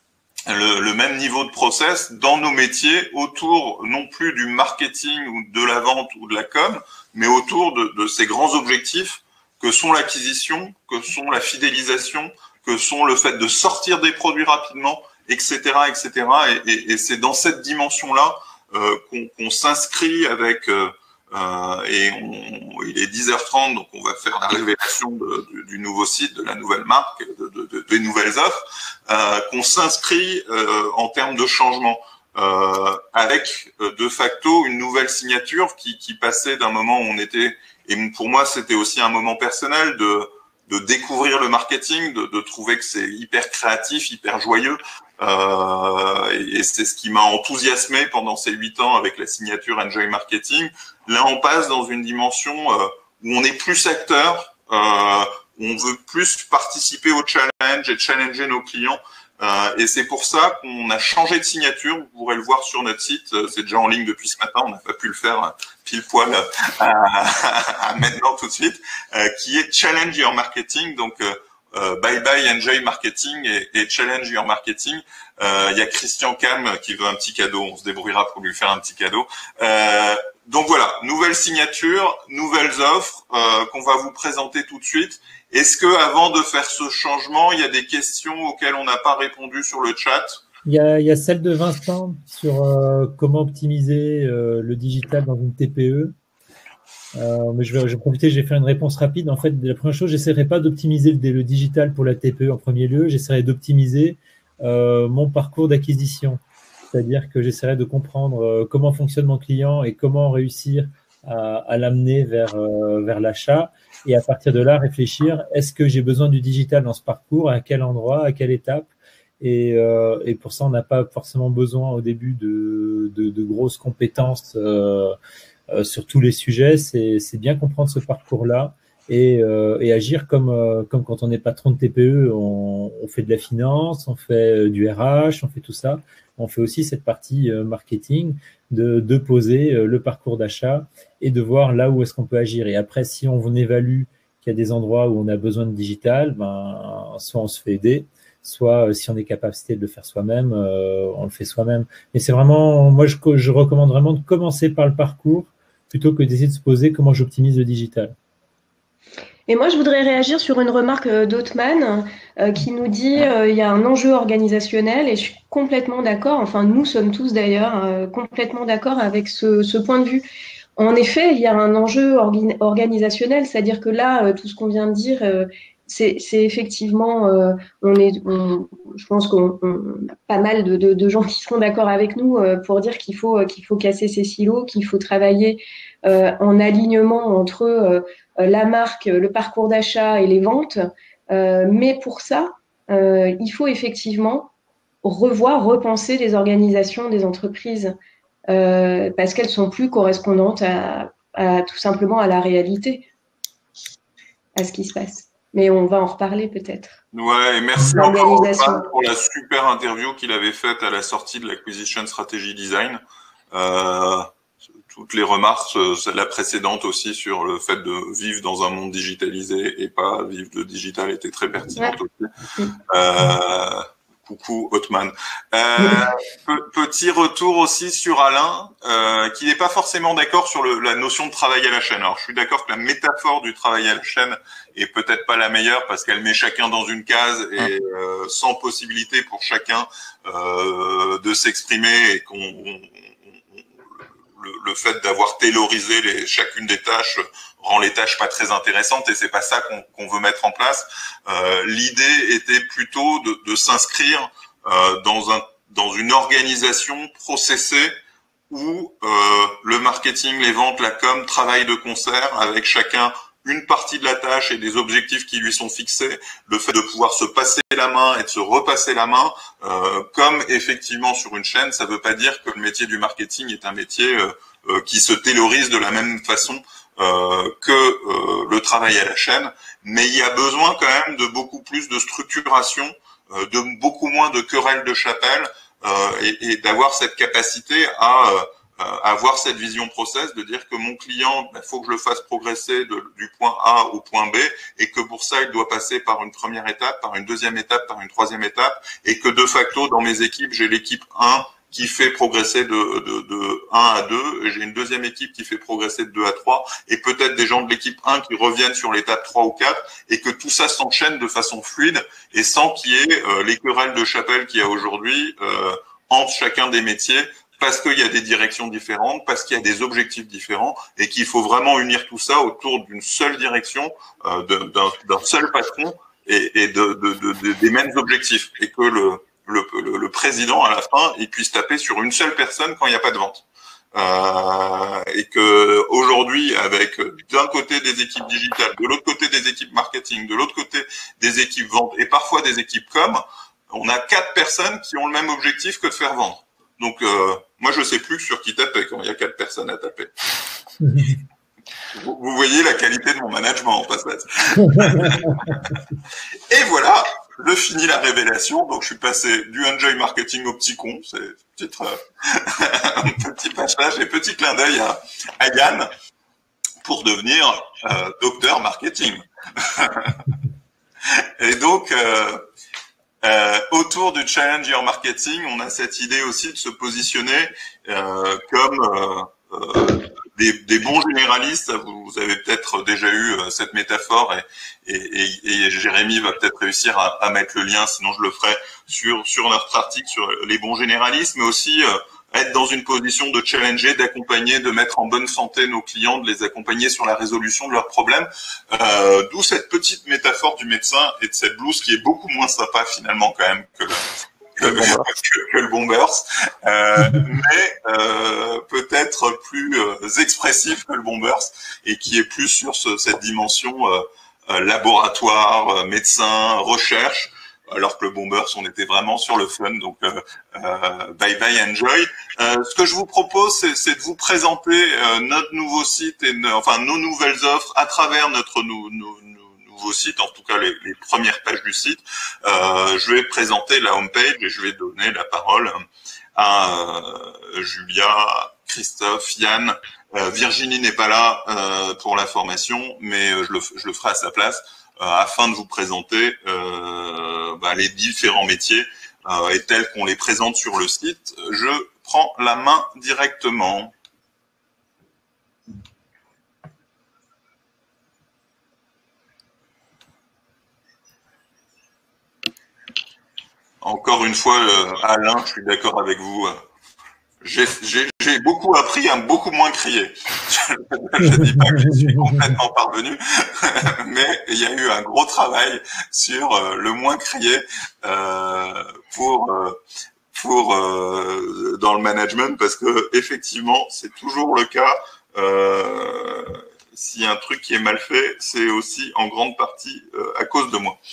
le, le même niveau de process dans nos métiers, autour non plus du marketing ou de la vente ou de la com, mais autour de, de ces grands objectifs que sont l'acquisition, que sont la fidélisation, que sont le fait de sortir des produits rapidement, et cetera, et cetera. Et, et, et c'est dans cette dimension-là euh, qu'on, qu'on s'inscrit avec, euh, euh, et on, il est dix heures trente, donc on va faire la révélation de, de, du nouveau site, de la nouvelle marque, de, de, de, des nouvelles offres, euh, qu'on s'inscrit euh, en termes de changement. Euh, avec euh, de facto une nouvelle signature qui, qui passait d'un moment où on était, et pour moi c'était aussi un moment personnel de, de découvrir le marketing, de, de trouver que c'est hyper créatif, hyper joyeux, euh, et, et c'est ce qui m'a enthousiasmé pendant ces huit ans avec la signature Enjoy Marketing. Là on passe dans une dimension euh, où on est plus acteur, euh, où on veut plus participer au challenge et challenger nos clients. Euh, et c'est pour ça qu'on a changé de signature. Vous pourrez le voir sur notre site. C'est déjà en ligne depuis ce matin. On n'a pas pu le faire pile poil à, à maintenant tout de suite. Euh, qui est Challenge Your Marketing. Donc euh, bye bye Enjoy Marketing et, et Challenge Your Marketing. Euh, il y a Christian Cam qui veut un petit cadeau. On se débrouillera pour lui faire un petit cadeau. Euh, donc voilà, nouvelle signature, nouvelles offres euh, qu'on va vous présenter tout de suite. Est-ce que avant de faire ce changement, il y a des questions auxquelles on n'a pas répondu sur le chat? Il y a, il y a celle de Vincent sur euh, comment optimiser euh, le digital dans une T P E. Euh, mais je vais, je vais profiter, je vais faire une réponse rapide. En fait, la première chose, j'essaierai pas d'optimiser le, le digital pour la T P E en premier lieu. J'essaierai d'optimiser euh, mon parcours d'acquisition. C'est-à-dire que j'essaierai de comprendre euh, comment fonctionne mon client et comment réussir à, à l'amener vers, euh, vers l'achat. Et à partir de là, réfléchir, est-ce que j'ai besoin du digital dans ce parcours, à quel endroit, à quelle étape? Et, euh, et pour ça, on n'a pas forcément besoin au début de, de, de grosses compétences euh, euh, sur tous les sujets. C'est, c'est bien comprendre ce parcours-là et, euh, et agir comme, euh, comme quand on est patron de T P E, on, on fait de la finance, on fait du R H, on fait tout ça. On fait aussi cette partie euh, marketing de, de poser euh, le parcours d'achat et de voir là où est-ce qu'on peut agir. Et après, si on évalue qu'il y a des endroits où on a besoin de digital, ben, soit on se fait aider, soit euh, si on est capacité de le faire soi-même, euh, on le fait soi-même. Mais c'est vraiment, moi, je, je recommande vraiment de commencer par le parcours plutôt que d'essayer de se poser comment j'optimise le digital. Et moi, je voudrais réagir sur une remarque d'Othman euh, qui nous dit euh, il y a un enjeu organisationnel et je suis complètement d'accord. Enfin, nous sommes tous d'ailleurs euh, complètement d'accord avec ce, ce point de vue. En effet, il y a un enjeu orga- organisationnel, c'est-à-dire que là, euh, tout ce qu'on vient de dire, euh, c'est, c'est effectivement, euh, on est, on, je pense qu'on on a pas mal de, de, de gens qui seront d'accord avec nous euh, pour dire qu'il faut qu'il faut casser ces silos, qu'il faut travailler euh, en alignement entre euh, la marque, le parcours d'achat et les ventes. Euh, mais pour ça, euh, il faut effectivement revoir, repenser les organisations des entreprises euh, parce qu'elles sont plus correspondantes à, à tout simplement à la réalité. à ce qui se passe. Mais on va en reparler peut-être. Ouais, et merci encore Otman pour la super interview qu'il avait faite à la sortie de l'Acquisition Strategy Design. Euh, toutes les remarques, la précédente aussi sur le fait de vivre dans un monde digitalisé et pas vivre de digital était très pertinente ouais. aussi. Euh, coucou Otman. Euh, pe- petit retour aussi sur Alain, euh, qui n'est pas forcément d'accord sur le, la notion de travail à la chaîne. Alors je suis d'accord que la métaphore du travail à la chaîne est peut-être pas la meilleure parce qu'elle met chacun dans une case et euh, sans possibilité pour chacun euh, de s'exprimer et qu'on on, le, le fait d'avoir taylorisé les, chacune des tâches rend les tâches pas très intéressantes et c'est pas ça qu'on qu'on veut mettre en place. Euh, l'idée était plutôt de, de s'inscrire euh, dans un dans une organisation processée où euh, le marketing, les ventes, la com travaillent de concert avec chacun une partie de la tâche et des objectifs qui lui sont fixés, le fait de pouvoir se passer la main et de se repasser la main, euh, comme effectivement sur une chaîne, ça ne veut pas dire que le métier du marketing est un métier euh, euh, qui se taylorise de la même façon euh, que euh, le travail à la chaîne, mais il y a besoin quand même de beaucoup plus de structuration, euh, de beaucoup moins de querelles de chapelle euh, et, et d'avoir cette capacité à... Euh, Euh, avoir cette vision process, de dire que mon client, il ben, faut que je le fasse progresser de, du point A au point B, et que pour ça, il doit passer par une première étape, par une deuxième étape, par une troisième étape, et que de facto, dans mes équipes, j'ai l'équipe un qui fait progresser de, de, de un à deux, et j'ai une deuxième équipe qui fait progresser de deux à trois, et peut-être des gens de l'équipe un qui reviennent sur l'étape trois ou quatre, et que tout ça s'enchaîne de façon fluide, et sans qu'il y ait euh, les querelles de chapelle qu'il y a aujourd'hui euh, entre chacun des métiers, parce qu'il y a des directions différentes, parce qu'il y a des objectifs différents, et qu'il faut vraiment unir tout ça autour d'une seule direction, euh, d'un, d'un seul patron, et, et de, de, de, de, des mêmes objectifs, et que le, le, le, le président, à la fin, il puisse taper sur une seule personne quand il n'y a pas de vente. Euh, et que aujourd'hui, avec d'un côté des équipes digitales, de l'autre côté des équipes marketing, de l'autre côté des équipes vente, et parfois des équipes com, on a quatre personnes qui ont le même objectif que de faire vendre. Donc, euh, moi, je sais plus sur qui taper quand il y a quatre personnes à taper. vous, vous voyez la qualité de mon management en passage. Et voilà, je finis la révélation. Donc, je suis passé du enjoy marketing au petit con. C'est petit, euh, petit passage et petit clin d'œil à, à Yann pour devenir euh, docteur marketing. Et donc... Euh, Euh, autour du Challenge Your Marketing, on a cette idée aussi de se positionner euh, comme euh, euh, des, des bons généralistes. Vous, vous avez peut-être déjà eu euh, cette métaphore et, et, et, et Jérémy va peut-être réussir à, à mettre le lien, sinon je le ferai sur, sur notre article sur les bons généralistes, mais aussi euh, être dans une position de challenger, d'accompagner, de mettre en bonne santé nos clients, de les accompagner sur la résolution de leurs problèmes. Euh, d'où cette petite métaphore du médecin et de cette blouse qui est beaucoup moins sympa finalement quand même que le, que, que, que le Bombers, euh, mais euh, peut-être plus euh, expressif que le Bombers et qui est plus sur ce, cette dimension euh, euh, laboratoire, euh, médecin, recherche. Alors que le Bombers, on était vraiment sur le fun, donc euh, euh, bye bye enjoy. Euh, ce que je vous propose, c'est, c'est de vous présenter euh, notre nouveau site et no, enfin nos nouvelles offres à travers notre nou, nou, nou, nouveau site, en tout cas les, les premières pages du site. Euh, je vais présenter la homepage et je vais donner la parole à euh, Julia, Christophe, Yann. Euh, Virginie n'est pas là euh, pour la formation, mais euh, je, le, je le ferai à sa place. Euh, afin de vous présenter euh, bah, les différents métiers euh, et tels qu'on les présente sur le site. Je prends la main directement. Encore une fois, euh, Alain, je suis d'accord avec vous. J'ai, j'ai, j'ai beaucoup appris à beaucoup moins crier. Je ne dis pas que je suis complètement parvenu, mais il y a eu un gros travail sur euh, le moins crier euh, pour euh, pour euh, dans le management, parce que effectivement c'est toujours le cas. Euh, s'il y a un truc qui est mal fait, c'est aussi en grande partie euh, à cause de moi.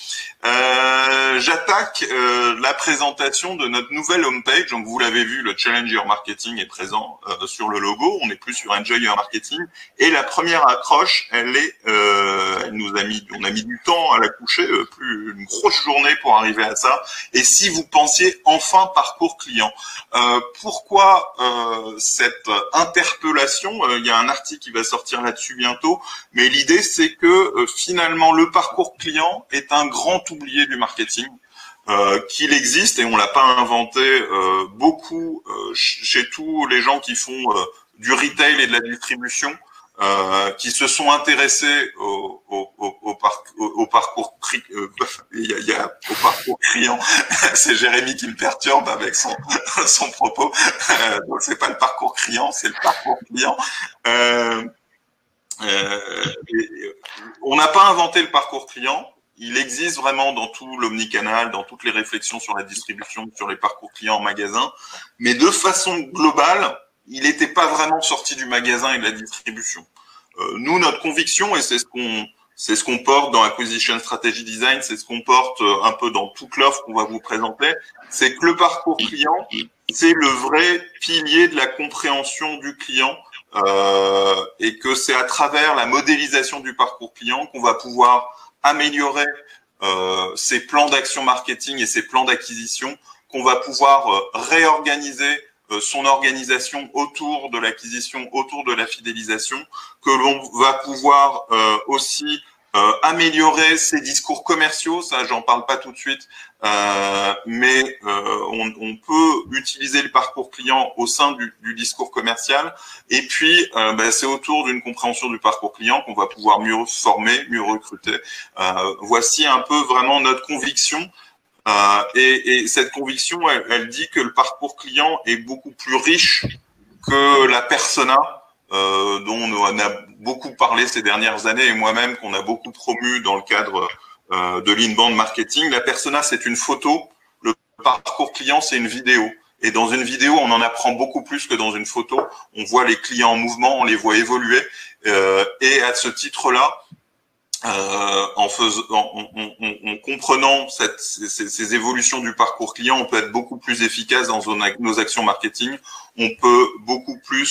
Euh, J'attaque euh, la présentation de notre nouvelle homepage. Donc vous l'avez vu, le Challenge Your Marketing est présent euh, sur le logo. On n'est plus sur Enjoy Your Marketing. Et la première accroche, elle est, euh, elle nous a mis, on a mis du temps à la coucher, euh, plus une grosse journée pour arriver à ça. Et si vous pensiez enfin parcours client, euh, pourquoi euh, cette interpellation? euh, Il y a un article qui va sortir là-dessus bientôt. Mais l'idée, c'est que euh, finalement, le parcours client est un grand oublié du marketing, euh, qu'il existe et on l'a pas inventé euh, beaucoup euh, chez tous les gens qui font euh, du retail et de la distribution, euh, qui se sont intéressés au, au, au, au, par, au, au parcours euh, il y a, il y a au parcours client. C'est Jérémy qui me perturbe avec son son propos. Euh, donc c'est pas le parcours client, c'est le parcours client. Euh, euh, et, on n'a pas inventé le parcours client. Il existe vraiment dans tout l'omnicanal, dans toutes les réflexions sur la distribution, sur les parcours clients en magasin. Mais de façon globale, il n'était pas vraiment sorti du magasin et de la distribution. Euh, nous, notre conviction, et c'est ce qu'on c'est ce qu'on porte dans Acquisition Strategy Design, c'est ce qu'on porte un peu dans toute l'offre qu'on va vous présenter, c'est que le parcours client, c'est le vrai pilier de la compréhension du client, euh, et que c'est à travers la modélisation du parcours client qu'on va pouvoir améliorer euh, ses plans d'action marketing et ses plans d'acquisition, qu'on va pouvoir euh, réorganiser euh, son organisation autour de l'acquisition, autour de la fidélisation, que l'on va pouvoir euh, aussi euh, améliorer ses discours commerciaux. Ça, j'en parle pas tout de suite, euh, mais euh, on, on peut utiliser le parcours client au sein du, du discours commercial. Et puis, euh, ben, c'est autour d'une compréhension du parcours client qu'on va pouvoir mieux former, mieux recruter. Euh, voici un peu vraiment notre conviction. Euh, et, et cette conviction, elle, elle dit que le parcours client est beaucoup plus riche que la persona, euh, dont on a beaucoup parlé ces dernières années, et moi-même qu'on a beaucoup promu dans le cadre euh, de l'inbound marketing. La persona, c'est une photo. Le parcours client, c'est une vidéo. Et dans une vidéo, on en apprend beaucoup plus que dans une photo. On voit les clients en mouvement, on les voit évoluer. Euh, et à ce titre-là, Euh, en, faisant, en, en, en, en comprenant cette, ces, ces évolutions du parcours client, on peut être beaucoup plus efficace dans nos actions marketing. On peut beaucoup plus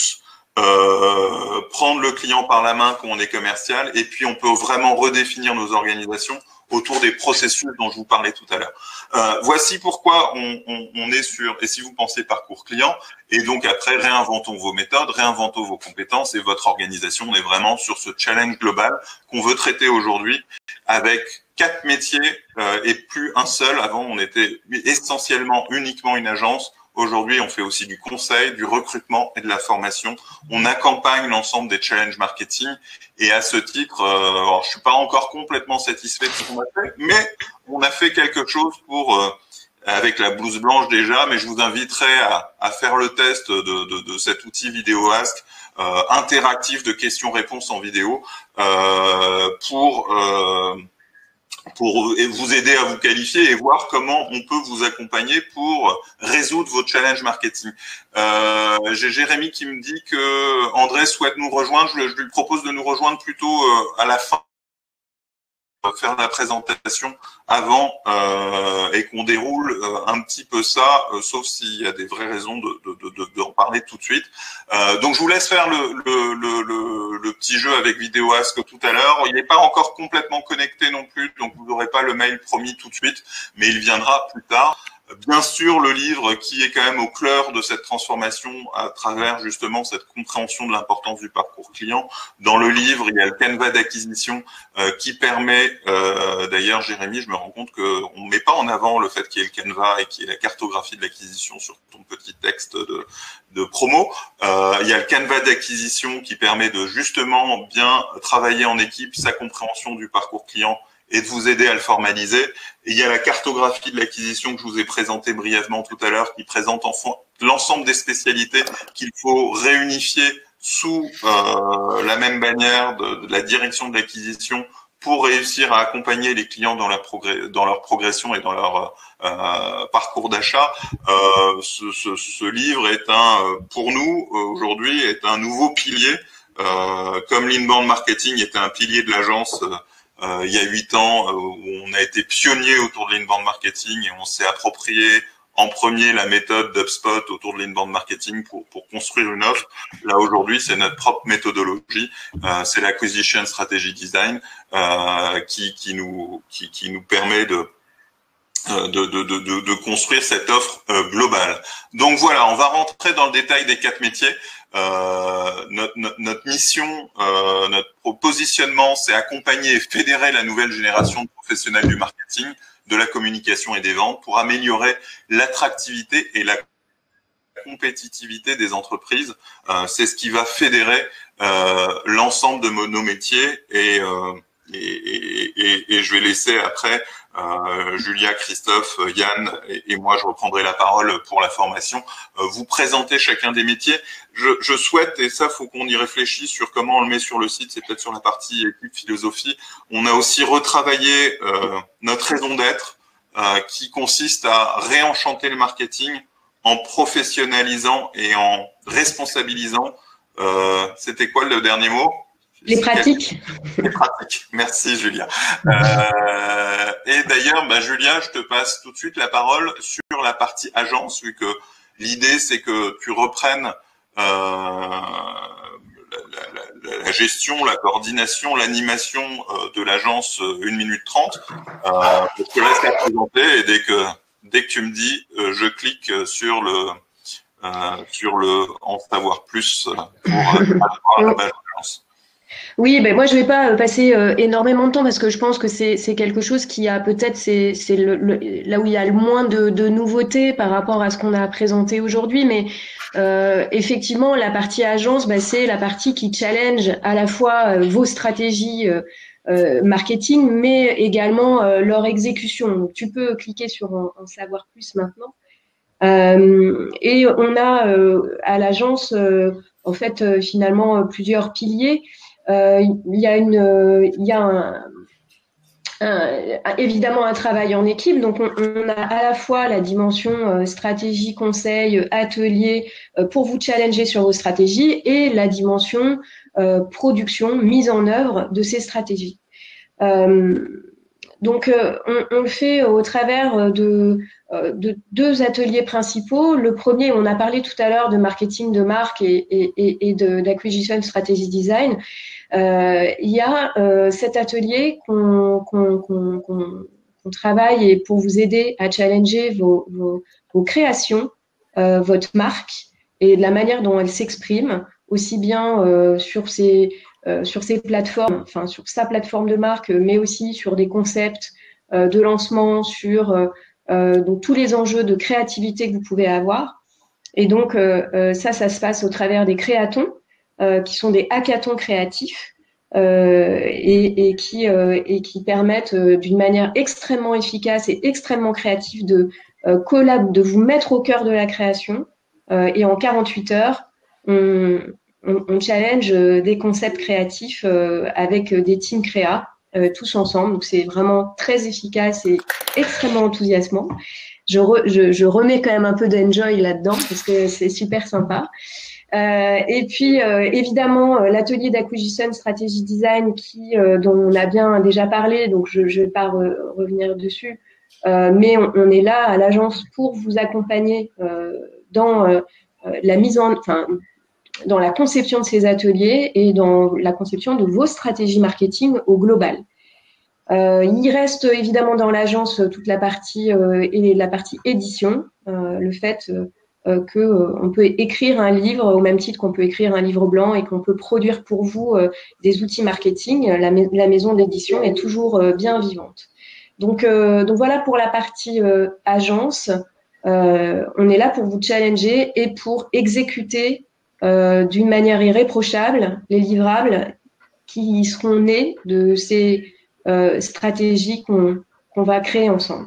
euh, prendre le client par la main quand on est commercial, et puis on peut vraiment redéfinir nos organisations autour des processus dont je vous parlais tout à l'heure. Euh, voici pourquoi on, on, on est sur, et si vous pensez parcours client, et donc après réinventons vos méthodes, réinventons vos compétences et votre organisation. On est vraiment sur ce challenge global qu'on veut traiter aujourd'hui avec quatre métiers euh, et plus un seul. Avant, on était essentiellement uniquement une agence. Aujourd'hui, on fait aussi du conseil, du recrutement et de la formation. On accompagne l'ensemble des challenges marketing. Et à ce titre, euh, alors je suis pas encore complètement satisfait de ce qu'on a fait, mais on a fait quelque chose pour, euh, avec la blouse blanche déjà, mais je vous inviterai à, à faire le test de, de, de cet outil VideoAsk euh, interactif de questions-réponses en vidéo euh, pour... Euh, pour vous aider à vous qualifier et voir comment on peut vous accompagner pour résoudre vos challenges marketing. Euh, j'ai Jérémy qui me dit que André souhaite nous rejoindre. Je, je lui propose de nous rejoindre plutôt euh, à la fin, faire la présentation avant euh, et qu'on déroule euh, un petit peu ça, euh, sauf s'il y a des vraies raisons de, de, de, de, d'en parler tout de suite. Euh, donc je vous laisse faire le, le, le, le, le petit jeu avec VideoAsk tout à l'heure. Il n'est pas encore complètement connecté non plus, donc vous n'aurez pas le mail promis tout de suite, mais il viendra plus tard. Bien sûr, le livre qui est quand même au cœur de cette transformation à travers justement cette compréhension de l'importance du parcours client. Dans le livre, il y a le canevas d'acquisition euh, qui permet, euh, d'ailleurs Jérémy, je me rends compte qu'on ne met pas en avant le fait qu'il y ait le canevas et qu'il y ait la cartographie de l'acquisition sur ton petit texte de, de promo. Euh, il y a le canevas d'acquisition qui permet de justement bien travailler en équipe sa compréhension du parcours client et de vous aider à le formaliser. Et il y a la cartographie de l'acquisition que je vous ai présentée brièvement tout à l'heure, qui présente enfin l'ensemble des spécialités qu'il faut réunifier sous euh, la même bannière de, de la direction de l'acquisition pour réussir à accompagner les clients dans, la progr- dans leur progression et dans leur euh, parcours d'achat. Euh, ce, ce, ce livre est un, pour nous, aujourd'hui, est un nouveau pilier Euh, comme l'inbound marketing était un pilier de l'agence euh, euh, il y a huit ans, euh, où on a été pionnier autour de l'inbound marketing et on s'est approprié en premier la méthode d'HubSpot autour de l'inbound marketing pour, pour construire une offre. Là, aujourd'hui, c'est notre propre méthodologie. Euh, c'est l'acquisition strategy design euh, qui, qui, nous, qui, qui nous permet de, de, de, de, de construire cette offre euh, globale. Donc voilà, on va rentrer dans le détail des quatre métiers. Euh, notre, notre, notre mission, euh, notre positionnement, c'est accompagner et fédérer la nouvelle génération de professionnels du marketing, de la communication et des ventes pour améliorer l'attractivité et la compétitivité des entreprises. Euh, c'est ce qui va fédérer euh, l'ensemble de nos métiers et, euh, et, et, et, et je vais laisser après euh, Julia, Christophe, Yann et, et moi je reprendrai la parole pour la formation, euh, vous présenter chacun des métiers. Je, je souhaite, et ça faut qu'on y réfléchisse sur comment on le met sur le site, c'est peut-être sur la partie équipe philosophie, on a aussi retravaillé euh, notre raison d'être euh, qui consiste à réenchanter le marketing en professionnalisant et en responsabilisant. Euh, c'était quoi le dernier mot ? Les pratiques. Les pratiques. Merci Julia. Euh, et d'ailleurs, bah, Julia, je te passe tout de suite la parole sur la partie agence, vu que l'idée c'est que tu reprennes euh, la, la, la, la gestion, la coordination, l'animation euh, de l'agence une minute trente. Euh, je te laisse la présenter et dès que dès que tu me dis, euh, je clique sur le euh, sur le en savoir plus pour euh, avoir la page d'agence. Oui, ben moi je vais pas passer euh, énormément de temps parce que je pense que c'est c'est quelque chose qui a peut-être c'est c'est le, le, là où il y a le moins de, de nouveautés par rapport à ce qu'on a présenté aujourd'hui, mais euh, effectivement la partie agence, ben, c'est la partie qui challenge à la fois euh, vos stratégies euh, euh, marketing, mais également euh, leur exécution. Donc tu peux cliquer sur en, en savoir plus maintenant. Euh, et on a euh, à l'agence euh, en fait euh, finalement euh, plusieurs piliers. Euh, il y a une, euh, il y a un, un, évidemment un travail en équipe. Donc, on, on a à la fois la dimension euh, stratégie, conseil, atelier euh, pour vous challenger sur vos stratégies et la dimension euh, production, mise en œuvre de ces stratégies. Euh, donc, euh, on, on le fait au travers de, de deux ateliers principaux. Le premier, on a parlé tout à l'heure de marketing de marque et, et, et de, d'acquisition strategy design. Euh, il y a euh, cet atelier qu'on, qu'on, qu'on, qu'on, qu'on travaille et pour vous aider à challenger vos, vos, vos créations, euh, votre marque et de la manière dont elle s'exprime, aussi bien euh, sur ces euh, sur ces plateformes, enfin sur sa plateforme de marque, mais aussi sur des concepts euh, de lancement, sur euh, euh, donc tous les enjeux de créativité que vous pouvez avoir. Et donc euh, euh, ça, ça se passe au travers des créatons, euh, qui sont des hackathons créatifs euh, et, et qui euh, et qui permettent euh, d'une manière extrêmement efficace et extrêmement créative de euh, collab, de vous mettre au cœur de la création. Euh, et en quarante-huit heures, on On, on challenge des concepts créatifs euh, avec des teams créa, euh, tous ensemble. Donc, c'est vraiment très efficace et extrêmement enthousiasmant. Je, re, je, je remets quand même un peu d'enjoy là-dedans parce que c'est super sympa. Euh, et puis, euh, évidemment, l'atelier d'acquisition strategy design qui, euh, dont on a bien déjà parlé, donc je ne vais pas re, revenir dessus, euh, mais on, on est là à l'agence pour vous accompagner euh, dans euh, la mise en... Enfin, dans la conception de ces ateliers et dans la conception de vos stratégies marketing au global. Euh, il reste évidemment dans l'agence toute la partie euh, et la partie édition, euh, le fait euh, que euh, on peut écrire un livre au même titre qu'on peut écrire un livre blanc et qu'on peut produire pour vous euh, des outils marketing. La, la maison d'édition est toujours euh, bien vivante. Donc, euh, donc voilà pour la partie euh, agence. Euh, on est là pour vous challenger et pour exécuter Euh, d'une manière irréprochable les livrables qui seront nés de ces euh, stratégies qu'on qu'on va créer ensemble.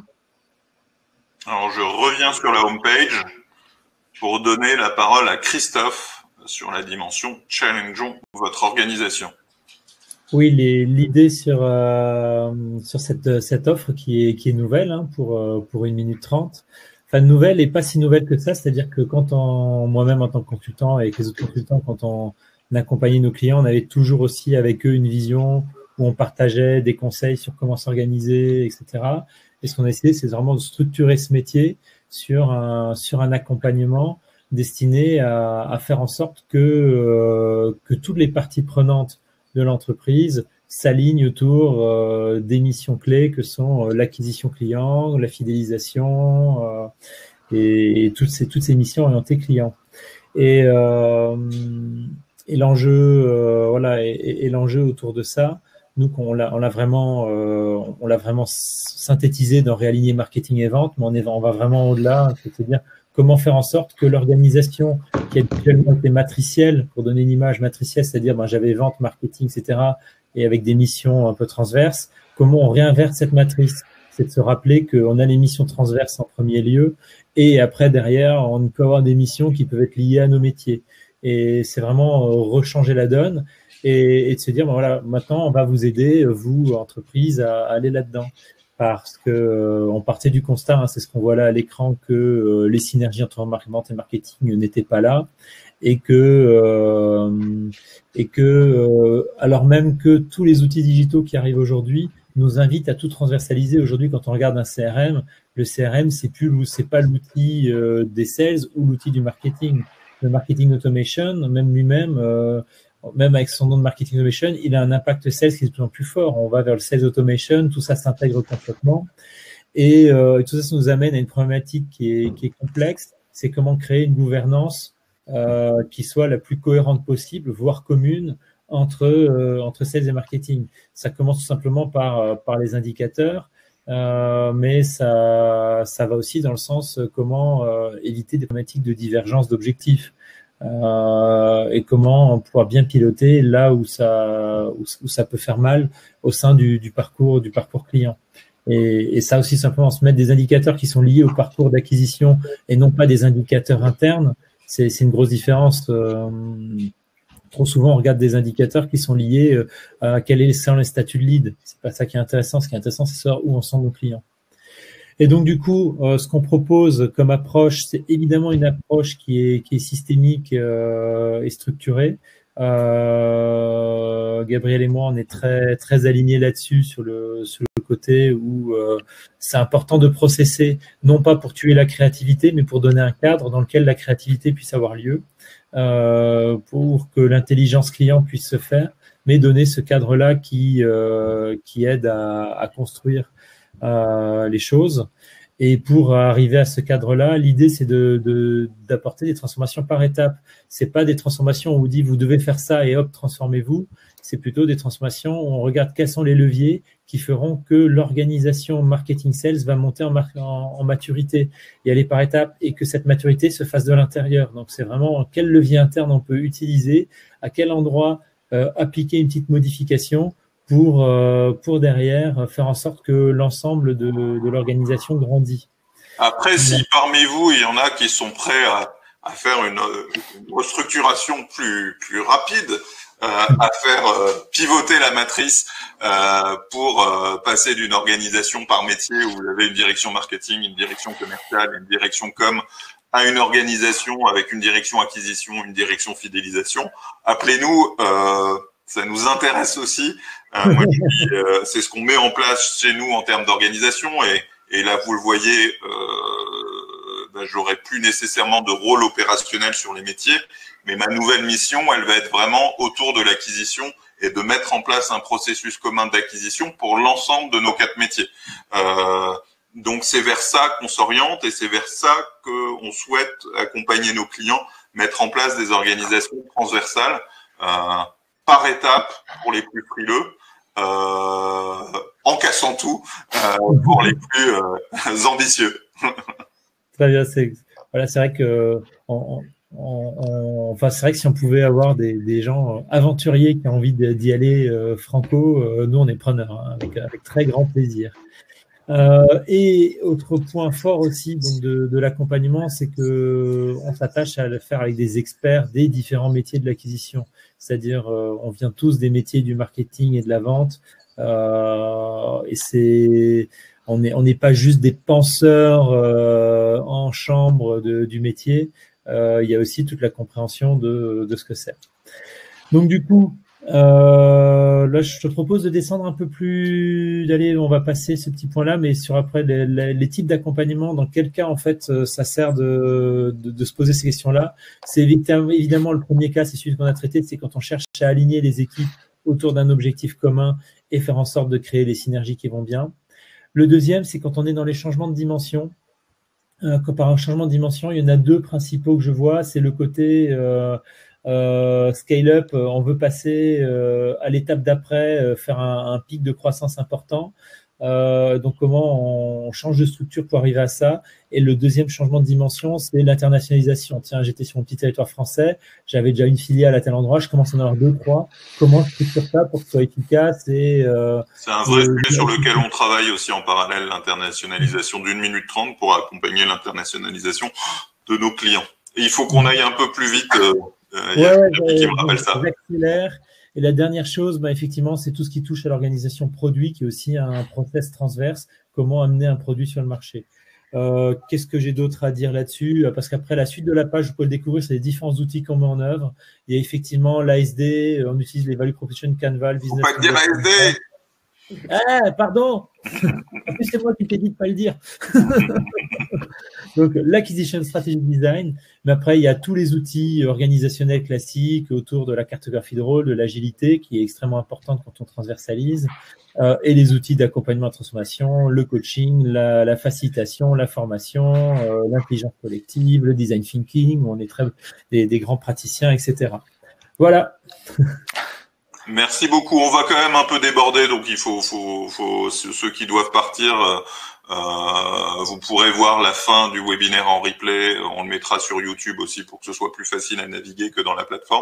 Alors, je reviens sur la homepage pour donner la parole à Christophe sur la dimension challengeons votre organisation. Oui, les, l'idée sur euh, sur cette cette offre qui est qui est nouvelle hein, pour pour une minute trente. Enfin, nouvelle et pas si nouvelle que ça, c'est-à-dire que quand on, moi-même en tant que consultant et avec les autres consultants, quand on, on accompagnait nos clients, on avait toujours aussi avec eux une vision où on partageait des conseils sur comment s'organiser, et cetera. Et ce qu'on a essayé, c'est vraiment de structurer ce métier sur un, sur un accompagnement destiné à, à faire en sorte que, euh, que toutes les parties prenantes de l'entreprise s'alignent autour euh, des missions clés que sont euh, l'acquisition client, la fidélisation euh, et, et toutes ces, toutes ces missions orientées client. Et, euh, et l'enjeu, euh, voilà, et, et, et l'enjeu autour de ça, nous, on l'a, on l'a vraiment, euh, on l'a vraiment synthétisé dans réaligner marketing et vente, mais on, est, on va vraiment au-delà, c'est-à-dire comment faire en sorte que l'organisation qui habituellement était matricielle, pour donner une image matricielle, c'est-à-dire ben, j'avais vente, marketing, et cetera, et avec des missions un peu transverses, comment on réinverse cette matrice? C'est de se rappeler qu'on a les missions transverses en premier lieu, et après, derrière, on peut avoir des missions qui peuvent être liées à nos métiers. Et c'est vraiment euh, rechanger la donne et, et de se dire, ben voilà, maintenant, on va vous aider, vous, entreprise, à, à aller là-dedans. Parce que euh, on partait du constat, hein, c'est ce qu'on voit là à l'écran, que euh, les synergies entre vente et marketing n'étaient pas là, et que euh, et que euh, alors même que tous les outils digitaux qui arrivent aujourd'hui nous invitent à tout transversaliser. Aujourd'hui, quand on regarde un C R M, le C R M c'est plus c'est pas l'outil euh, des sales ou l'outil du marketing. Le marketing automation, même lui-même. Euh, Même avec son nom de marketing automation, il a un impact sales qui est de plus en plus fort. On va vers le sales automation, tout ça s'intègre complètement. Et euh, tout ça, ça nous amène à une problématique qui est, qui est complexe. C'est comment créer une gouvernance euh, qui soit la plus cohérente possible, voire commune, entre, euh, entre sales et marketing. Ça commence tout simplement par, par les indicateurs, euh, mais ça, ça va aussi dans le sens comment euh, éviter des problématiques de divergence d'objectifs. Euh, et comment pouvoir bien piloter là où ça où, où ça peut faire mal au sein du, du parcours du parcours client. Et, et ça aussi simplement se mettre des indicateurs qui sont liés au parcours d'acquisition et non pas des indicateurs internes, c'est, c'est une grosse différence. Euh, trop souvent on regarde des indicateurs qui sont liés à quel est le statut de lead. C'est pas ça qui est intéressant. Ce qui est intéressant, c'est savoir où en sont nos clients. Et donc, du coup, euh, ce qu'on propose comme approche, c'est évidemment une approche qui est, qui est systémique euh, et structurée. Euh, Gabriel et moi, on est très, très alignés là-dessus sur le, sur le côté où euh, c'est important de processer, non pas pour tuer la créativité, mais pour donner un cadre dans lequel la créativité puisse avoir lieu, euh, pour que l'intelligence client puisse se faire, mais donner ce cadre-là qui, euh, qui aide à, à construire Euh, les choses. Et pour arriver à ce cadre-là, l'idée, c'est de, de, d'apporter des transformations par étapes. C'est pas des transformations où on vous dit, vous devez faire ça et hop, transformez-vous. C'est plutôt des transformations où on regarde quels sont les leviers qui feront que l'organisation marketing sales va monter en, mar- en, en maturité et aller par étapes et que cette maturité se fasse de l'intérieur. Donc, c'est vraiment quel levier interne on peut utiliser, à quel endroit euh, appliquer une petite modification pour euh, pour derrière faire en sorte que l'ensemble de, de l'organisation grandit. Après, si parmi vous, il y en a qui sont prêts à, à faire une, une restructuration plus plus rapide, euh, à faire euh, pivoter la matrice euh, pour euh, passer d'une organisation par métier où vous avez une direction marketing, une direction commerciale, une direction com, à une organisation avec une direction acquisition, une direction fidélisation, appelez-nous. Euh, Ça nous intéresse aussi. Euh, moi, je dis, euh, c'est ce qu'on met en place chez nous en termes d'organisation. Et, et là, vous le voyez, euh, ben, j'aurai plus nécessairement de rôle opérationnel sur les métiers. Mais ma nouvelle mission, elle va être vraiment autour de l'acquisition et de mettre en place un processus commun d'acquisition pour l'ensemble de nos quatre métiers. Euh, donc, c'est vers ça qu'on s'oriente et c'est vers ça qu'on souhaite accompagner nos clients, mettre en place des organisations transversales. Euh, par étape pour les plus frileux, euh, en cassant tout euh, pour les plus euh, ambitieux. Très bien, c'est voilà, c'est vrai que on, on, on, enfin c'est vrai que si on pouvait avoir des, des gens aventuriers qui ont envie d'y aller euh, franco, euh, nous on est preneurs hein, avec avec très grand plaisir. Euh, et autre point fort aussi donc de, de l'accompagnement, c'est que on s'attache à le faire avec des experts des différents métiers de l'acquisition. C'est-à-dire, euh, on vient tous des métiers du marketing et de la vente, euh, et c'est, on n'est on n'est pas juste des penseurs euh, en chambre de, du métier. Euh, il y a aussi toute la compréhension de, de ce que c'est. Donc du coup, euh, là, je te propose de descendre un peu plus, d'aller, on va passer ce petit point-là, mais sur après les, les, les types d'accompagnement, dans quel cas en fait ça sert de, de, de se poser ces questions-là. C'est évidemment le premier cas, c'est celui qu'on a traité, c'est quand on cherche à aligner les équipes autour d'un objectif commun et faire en sorte de créer les synergies qui vont bien. Le deuxième, c'est quand on est dans les changements de dimension. Euh, par un changement de dimension, il y en a deux principaux que je vois. C'est le côté euh, euh, scale-up, on veut passer euh, à l'étape d'après, euh, faire un, un pic de croissance important. Euh, donc, comment on change de structure pour arriver à ça. Et le deuxième changement de dimension, c'est l'internationalisation. Tiens, j'étais sur mon petit territoire français, j'avais déjà une filiale à tel endroit, je commence à en avoir deux, trois. Comment je structure ça pour que ce soit efficace et euh, c'est un vrai sujet sur lequel on travaille aussi en parallèle, l'internationalisation d'une minute trente pour accompagner l'internationalisation de nos clients. Et il faut qu'on aille un peu plus vite. Euh, il y a ouais, ouais, qui me rappelle ça. J'accélère. Et la dernière chose, bah, effectivement, c'est tout ce qui touche à l'organisation produit, qui est aussi un process transverse. Comment amener un produit sur le marché. Euh, Qu'est-ce que j'ai d'autre à dire là-dessus? Parce qu'après, la suite de la page, vous pouvez le découvrir, c'est les différents outils qu'on met en œuvre. Il y a effectivement l'A S D, on utilise les Value Proposition, Canva, le Business. Faut pas dire A S D. Ah, pardon. En plus, c'est moi qui t'ai dit de ne pas le dire. Donc, l'acquisition strategic design. Mais après, il y a tous les outils organisationnels classiques autour de la cartographie de rôle, de l'agilité, qui est extrêmement importante quand on transversalise, euh, et les outils d'accompagnement à la transformation, le coaching, la, la facilitation, la formation, euh, l'intelligence collective, le design thinking, où on est très, des, des grands praticiens, et cetera. Voilà. Merci beaucoup. On va quand même un peu déborder, donc il faut, faut, faut ceux qui doivent partir, euh, vous pourrez voir la fin du webinaire en replay. On le mettra sur YouTube aussi pour que ce soit plus facile à naviguer que dans la plateforme.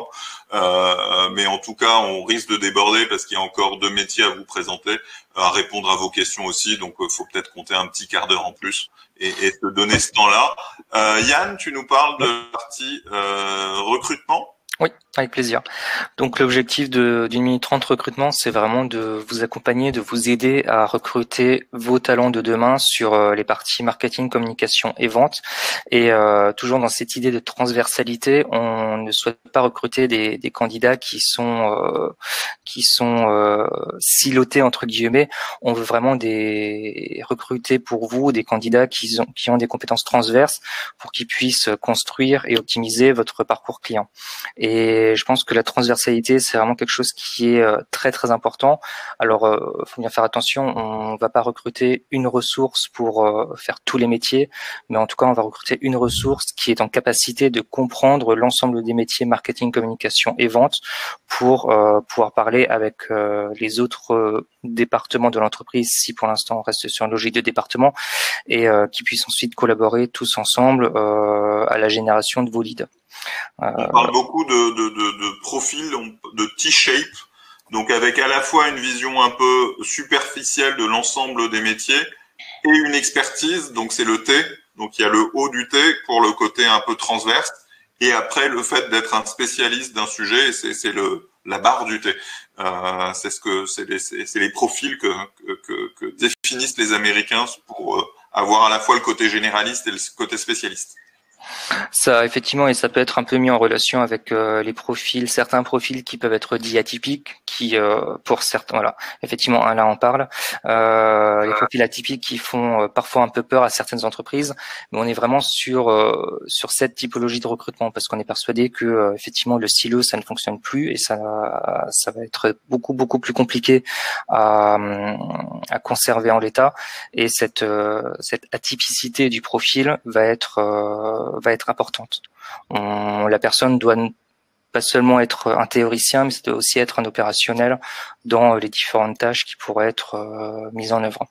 Euh, mais en tout cas, on risque de déborder parce qu'il y a encore deux métiers à vous présenter, à répondre à vos questions aussi. Donc, il faut peut-être compter un petit quart d'heure en plus et, et te donner ce temps-là. Euh, Yann, tu nous parles de la partie euh, recrutement. Oui, avec plaisir. Donc l'objectif de d'une minute trente recrutement, c'est vraiment de vous accompagner, de vous aider à recruter vos talents de demain sur euh, les parties marketing, communication et vente. Et euh, toujours dans cette idée de transversalité, on ne souhaite pas recruter des, des candidats qui sont euh, qui sont euh, silotés entre guillemets. On veut vraiment des recruter pour vous des candidats qui ont qui ont des compétences transverses pour qu'ils puissent construire et optimiser votre parcours client. Et je pense que la transversalité, c'est vraiment quelque chose qui est très très important. Alors, euh, faut bien faire attention, on va pas recruter une ressource pour euh, faire tous les métiers, mais en tout cas, on va recruter une ressource qui est en capacité de comprendre l'ensemble des métiers marketing, communication et vente pour euh, pouvoir parler avec euh, les autres euh, départements de l'entreprise, si pour l'instant on reste sur une logique de département, et euh, qui puissent ensuite collaborer tous ensemble euh, à la génération de vos leads. Euh, on parle beaucoup de, de, de, de profil, de T-shape, donc avec à la fois une vision un peu superficielle de l'ensemble des métiers et une expertise, donc c'est le T, donc il y a le haut du T pour le côté un peu transverse, et après le fait d'être un spécialiste d'un sujet, c'est, c'est le la barre du T. Euh, c'est ce que c'est les, c'est, c'est les profils que, que, que définissent les Américains pour avoir à la fois le côté généraliste et le côté spécialiste. Ça, effectivement, et ça peut être un peu mis en relation avec euh, les profils, certains profils qui peuvent être dits atypiques, qui, euh, pour certains, voilà, effectivement, là on parle, euh, les profils atypiques qui font euh, parfois un peu peur à certaines entreprises, mais on est vraiment sur euh, sur cette typologie de recrutement parce qu'on est persuadé que euh, effectivement le silo ça ne fonctionne plus et ça ça va être beaucoup beaucoup plus compliqué à à conserver en l'état, et cette euh, cette atypicité du profil va être euh, va être importante. On, la personne doit pas seulement être un théoricien, mais ça doit aussi être un opérationnel dans les différentes tâches qui pourraient être euh, mises en œuvre.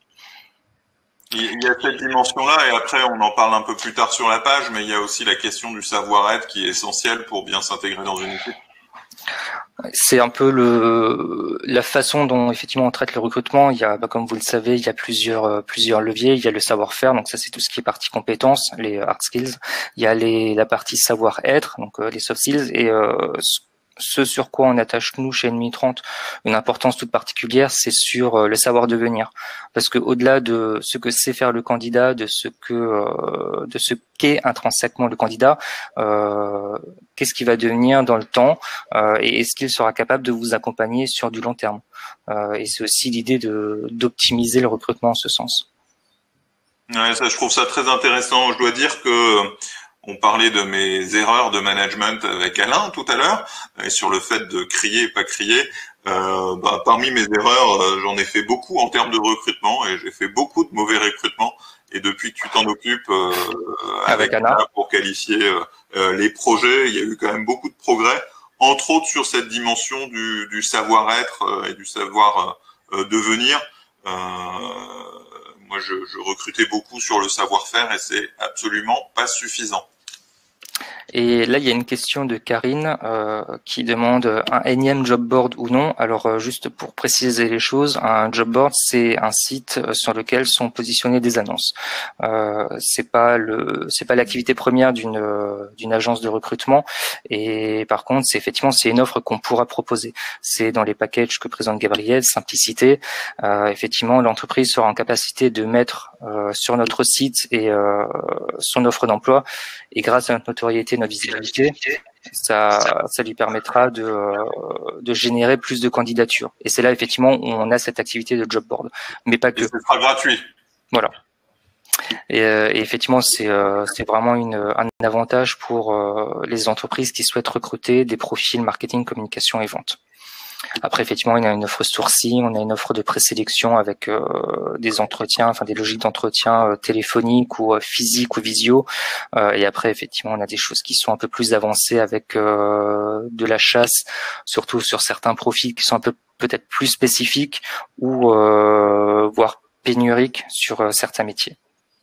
Il y a cette dimension-là, et après on en parle un peu plus tard sur la page, mais il y a aussi la question du savoir-être qui est essentielle pour bien s'intégrer dans une équipe. C'est un peu le la façon dont effectivement on traite le recrutement. Il y a, bah, comme vous le savez, il y a plusieurs euh, plusieurs leviers. Il y a le savoir-faire, donc ça c'est tout ce qui est partie compétences, les hard skills. Il y a les la partie savoir-être, donc euh, les soft skills, et euh, ce sur quoi on attache, nous, chez Ennemi trente, une importance toute particulière, c'est sur euh, le savoir devenir. Parce que au-delà de ce que sait faire le candidat, de ce que euh, de ce qu'est intrinsèquement le candidat, euh, qu'est-ce qu'il va devenir dans le temps, euh, et est-ce qu'il sera capable de vous accompagner sur du long terme. Euh, et c'est aussi l'idée de d'optimiser le recrutement en ce sens. Ouais, ça, je trouve ça très intéressant. Je dois dire que on parlait de mes erreurs de management avec Alain tout à l'heure, et sur le fait de crier et pas crier. Euh, bah, parmi mes erreurs, euh, j'en ai fait beaucoup en termes de recrutement, et j'ai fait beaucoup de mauvais recrutements. Et depuis que tu t'en occupes euh, avec, avec Alain pour qualifier euh, euh, les projets, il y a eu quand même beaucoup de progrès, entre autres sur cette dimension du, du savoir-être euh, et du savoir euh, devenir. Euh, moi, je, je recrutais beaucoup sur le savoir-faire, et c'est absolument pas suffisant. Et là, il y a une question de Karine euh, qui demande un énième job board ou non. Alors, euh, juste pour préciser les choses, un job board, c'est un site sur lequel sont positionnées des annonces. Euh, c'est pas le, c'est pas l'activité première d'une d'une agence de recrutement. Et par contre, c'est effectivement c'est une offre qu'on pourra proposer. C'est dans les packages que présente Gabriel, simplicité. Euh, effectivement, l'entreprise sera en capacité de mettre euh, sur notre site et euh, son offre d'emploi. Et grâce à notre notoriété, notre visibilité, ça, ça lui permettra de, de générer plus de candidatures. Et c'est là, effectivement, où on a cette activité de job board. Mais pas que. Et ce sera gratuit. Voilà. Et, et effectivement, c'est c'est vraiment une, un avantage pour les entreprises qui souhaitent recruter des profils marketing, communication et vente. Après, effectivement, il y a une offre sourcing, on a une offre de présélection avec euh, des entretiens, enfin des logiques d'entretien euh, téléphoniques ou euh, physiques ou visio. Euh, et après, effectivement, on a des choses qui sont un peu plus avancées avec euh, de la chasse, surtout sur certains profils qui sont un peu peut-être plus spécifiques ou euh, voire pénuriques sur euh, certains métiers.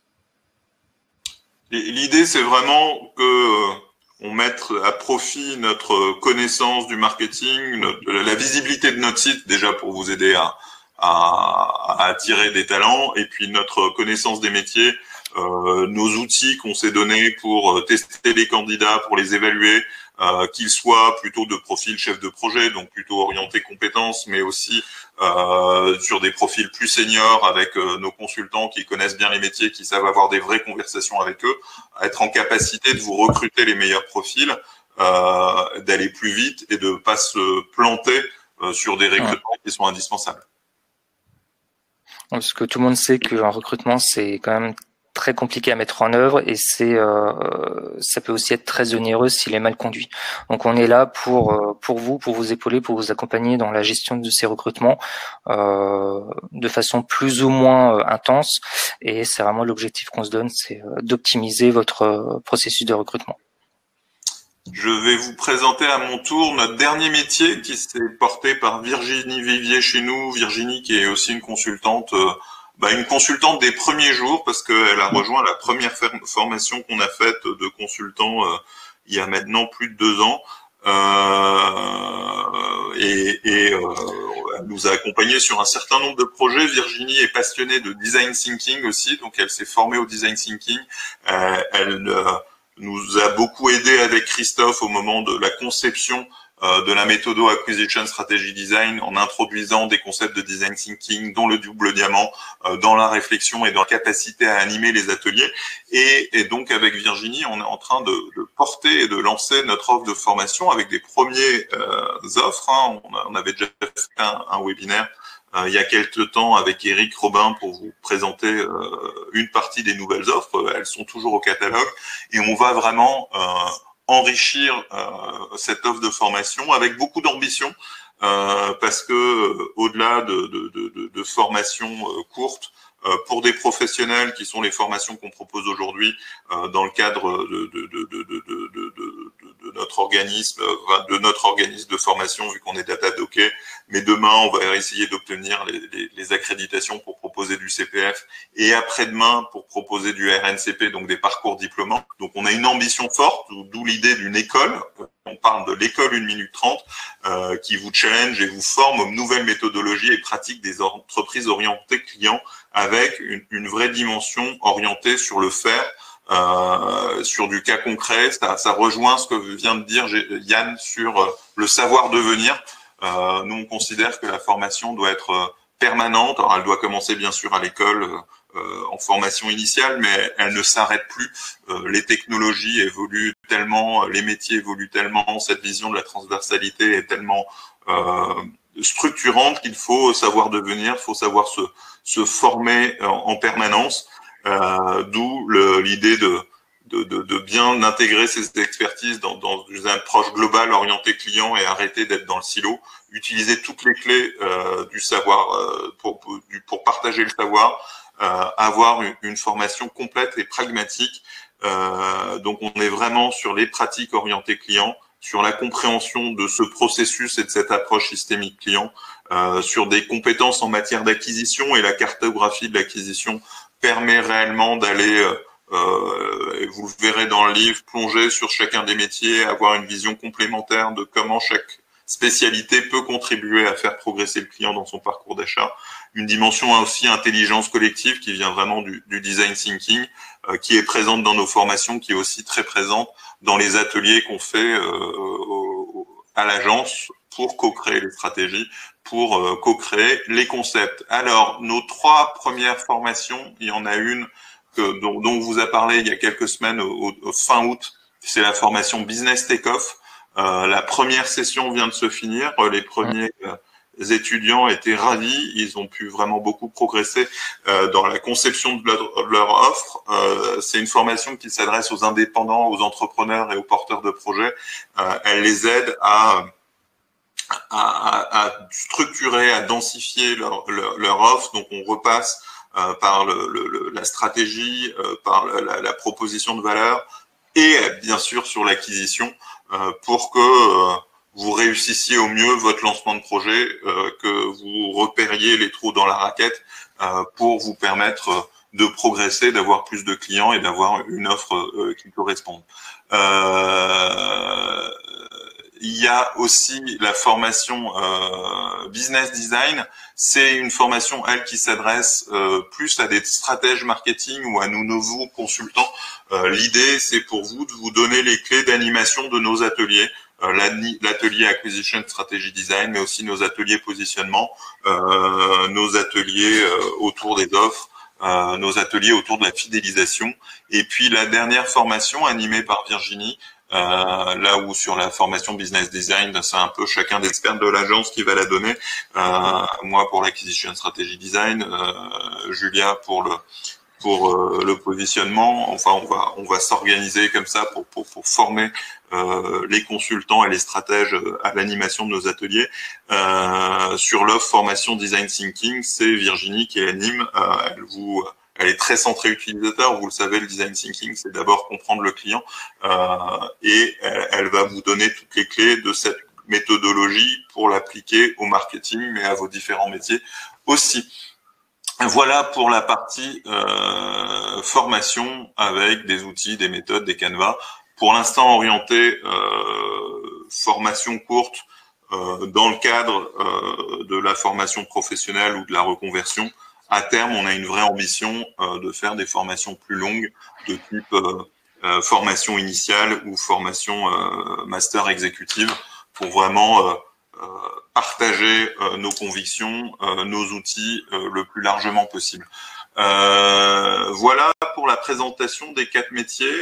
L'idée, c'est vraiment que euh... on mette à profit notre connaissance du marketing, notre, la visibilité de notre site déjà pour vous aider à, à, à attirer des talents, et puis notre connaissance des métiers, euh, nos outils qu'on s'est donnés pour tester les candidats, pour les évaluer, euh, qu'ils soient plutôt de profil chef de projet, donc plutôt orienté compétences, mais aussi euh, sur des profils plus seniors avec euh, nos consultants qui connaissent bien les métiers, qui savent avoir des vraies conversations avec eux, être en capacité de vous recruter les meilleurs profils, euh, d'aller plus vite et de pas se planter euh, sur des recrutements qui sont indispensables. Parce que tout le monde sait qu'un recrutement, c'est quand même très compliqué à mettre en œuvre, et c'est euh, ça peut aussi être très onéreux s'il est mal conduit. Donc on est là pour euh, pour vous, pour vous épauler, pour vous accompagner dans la gestion de ces recrutements euh, de façon plus ou moins euh, intense, et c'est vraiment l'objectif qu'on se donne, c'est euh, d'optimiser votre euh, processus de recrutement. Je vais vous présenter à mon tour notre dernier métier qui s'est porté par Virginie Vivier chez nous. Virginie qui est aussi une consultante euh, Bah, une consultante des premiers jours, parce qu'elle a rejoint la première formation qu'on a faite de consultant euh, il y a maintenant plus de deux ans, euh, et, et euh, elle nous a accompagnés sur un certain nombre de projets. Virginie est passionnée de design thinking aussi, donc elle s'est formée au design thinking. Euh, elle euh, nous a beaucoup aidé avec Christophe au moment de la conception de la méthode Acquisition Strategy Design, en introduisant des concepts de design thinking, dont le double diamant, euh, dans la réflexion et dans la capacité à animer les ateliers. Et, et donc avec Virginie, on est en train de, de porter et de lancer notre offre de formation avec des premiers euh, offres. Hein. On, a, on avait déjà fait un, un webinaire euh, il y a quelques temps avec Eric Robin pour vous présenter euh, une partie des nouvelles offres. Elles sont toujours au catalogue, et on va vraiment euh, enrichir euh, cette offre de formation avec beaucoup d'ambition, euh, parce que euh, au-delà de, de, de, de formations euh, courtes euh, pour des professionnels, qui sont les formations qu'on propose aujourd'hui euh, dans le cadre de, de, de, de, de, de, de, de notre organisme, de notre organisme de formation, vu qu'on est Datadocké, mais demain on va essayer d'obtenir les, les, les accréditations pour proposer du C P F, et après-demain pour proposer du R N C P, donc des parcours diplômants. Donc on a une ambition forte, d'où l'idée d'une école. On parle de l'école une minute trente, euh, qui vous challenge et vous forme aux nouvelles méthodologies et pratiques des entreprises orientées clients, avec une, une vraie dimension orientée sur le faire, euh, sur du cas concret. Ça, ça rejoint ce que vient de dire Yann sur le savoir devenir. Euh, nous, on considère que la formation doit être permanente. Alors, elle doit commencer bien sûr à l'école, euh, en formation initiale, mais elle ne s'arrête plus. Euh, les technologies évoluent tellement, les métiers évoluent tellement, cette vision de la transversalité est tellement euh, structurante qu'il faut savoir devenir, il faut savoir se, se former en, en permanence, euh, d'où l'idée de, de, de, de bien intégrer ces expertises dans, dans une approche globale orientée client et arrêter d'être dans le silo, utiliser toutes les clés euh, du savoir euh, pour, pour, pour partager le savoir, euh, avoir une, une formation complète et pragmatique. Euh, donc on est vraiment sur les pratiques orientées client, sur la compréhension de ce processus et de cette approche systémique client, euh, sur des compétences en matière d'acquisition, et la cartographie de l'acquisition permet réellement d'aller, euh, euh, et vous le verrez dans le livre, plonger sur chacun des métiers, avoir une vision complémentaire de comment chaque spécialité peut contribuer à faire progresser le client dans son parcours d'achat. Une dimension aussi intelligence collective qui vient vraiment du, du design thinking, euh, qui est présente dans nos formations, qui est aussi très présente dans les ateliers qu'on fait euh, à l'agence pour co-créer les stratégies, pour euh, co-créer les concepts. Alors, nos trois premières formations, il y en a une que, dont, dont on vous a parlé il y a quelques semaines, au, au fin août, c'est la formation Business Take-Off. Euh, la première session vient de se finir. Les premiers euh, étudiants étaient ravis. Ils ont pu vraiment beaucoup progresser euh, dans la conception de leur, de leur offre. Euh, c'est une formation qui s'adresse aux indépendants, aux entrepreneurs et aux porteurs de projets. Euh, elle les aide à, à, à structurer, à densifier leur, leur, leur offre. Donc, on repasse euh, par le, le, la stratégie, euh, par la, la proposition de valeur et bien sûr sur l'acquisition, euh, pour que euh, vous réussissiez au mieux votre lancement de projet, euh, que vous repériez les trous dans la raquette, euh, pour vous permettre euh, de progresser, d'avoir plus de clients et d'avoir une offre euh, qui corresponde. Euh, il y a aussi la formation euh, Business Design. C'est une formation, elle, qui s'adresse euh, plus à des stratèges marketing ou à nos nouveaux consultants. Euh, L'idée, c'est pour vous de vous donner les clés d'animation de nos ateliers. Euh, L'atelier Acquisition Strategy Design, mais aussi nos ateliers positionnement, euh, nos ateliers euh, autour des offres, euh, nos ateliers autour de la fidélisation. Et puis la dernière formation animée par Virginie, Euh, là où sur la formation Business Design, c'est un peu chacun des experts de l'agence qui va la donner. Euh, moi pour l'Acquisition Strategy Design, euh, Julia pour le pour euh, le positionnement. Enfin, on va on va s'organiser comme ça pour pour, pour former euh, les consultants et les stratèges à l'animation de nos ateliers. Euh, sur l'offre formation Design Thinking, c'est Virginie qui anime. Euh, elle vous Elle est très centrée utilisateur. Vous le savez, le design thinking, c'est d'abord comprendre le client, euh, et elle, elle va vous donner toutes les clés de cette méthodologie pour l'appliquer au marketing, mais à vos différents métiers aussi. Voilà pour la partie euh, formation avec des outils, des méthodes, des canevas. Pour l'instant, orienté euh, formation courte euh, dans le cadre euh, de la formation professionnelle ou de la reconversion. À terme, on a une vraie ambition euh, de faire des formations plus longues, de type euh, euh, formation initiale ou formation euh, master exécutive, pour vraiment euh, euh, partager euh, nos convictions, euh, nos outils euh, le plus largement possible. Euh, voilà pour la présentation des quatre métiers.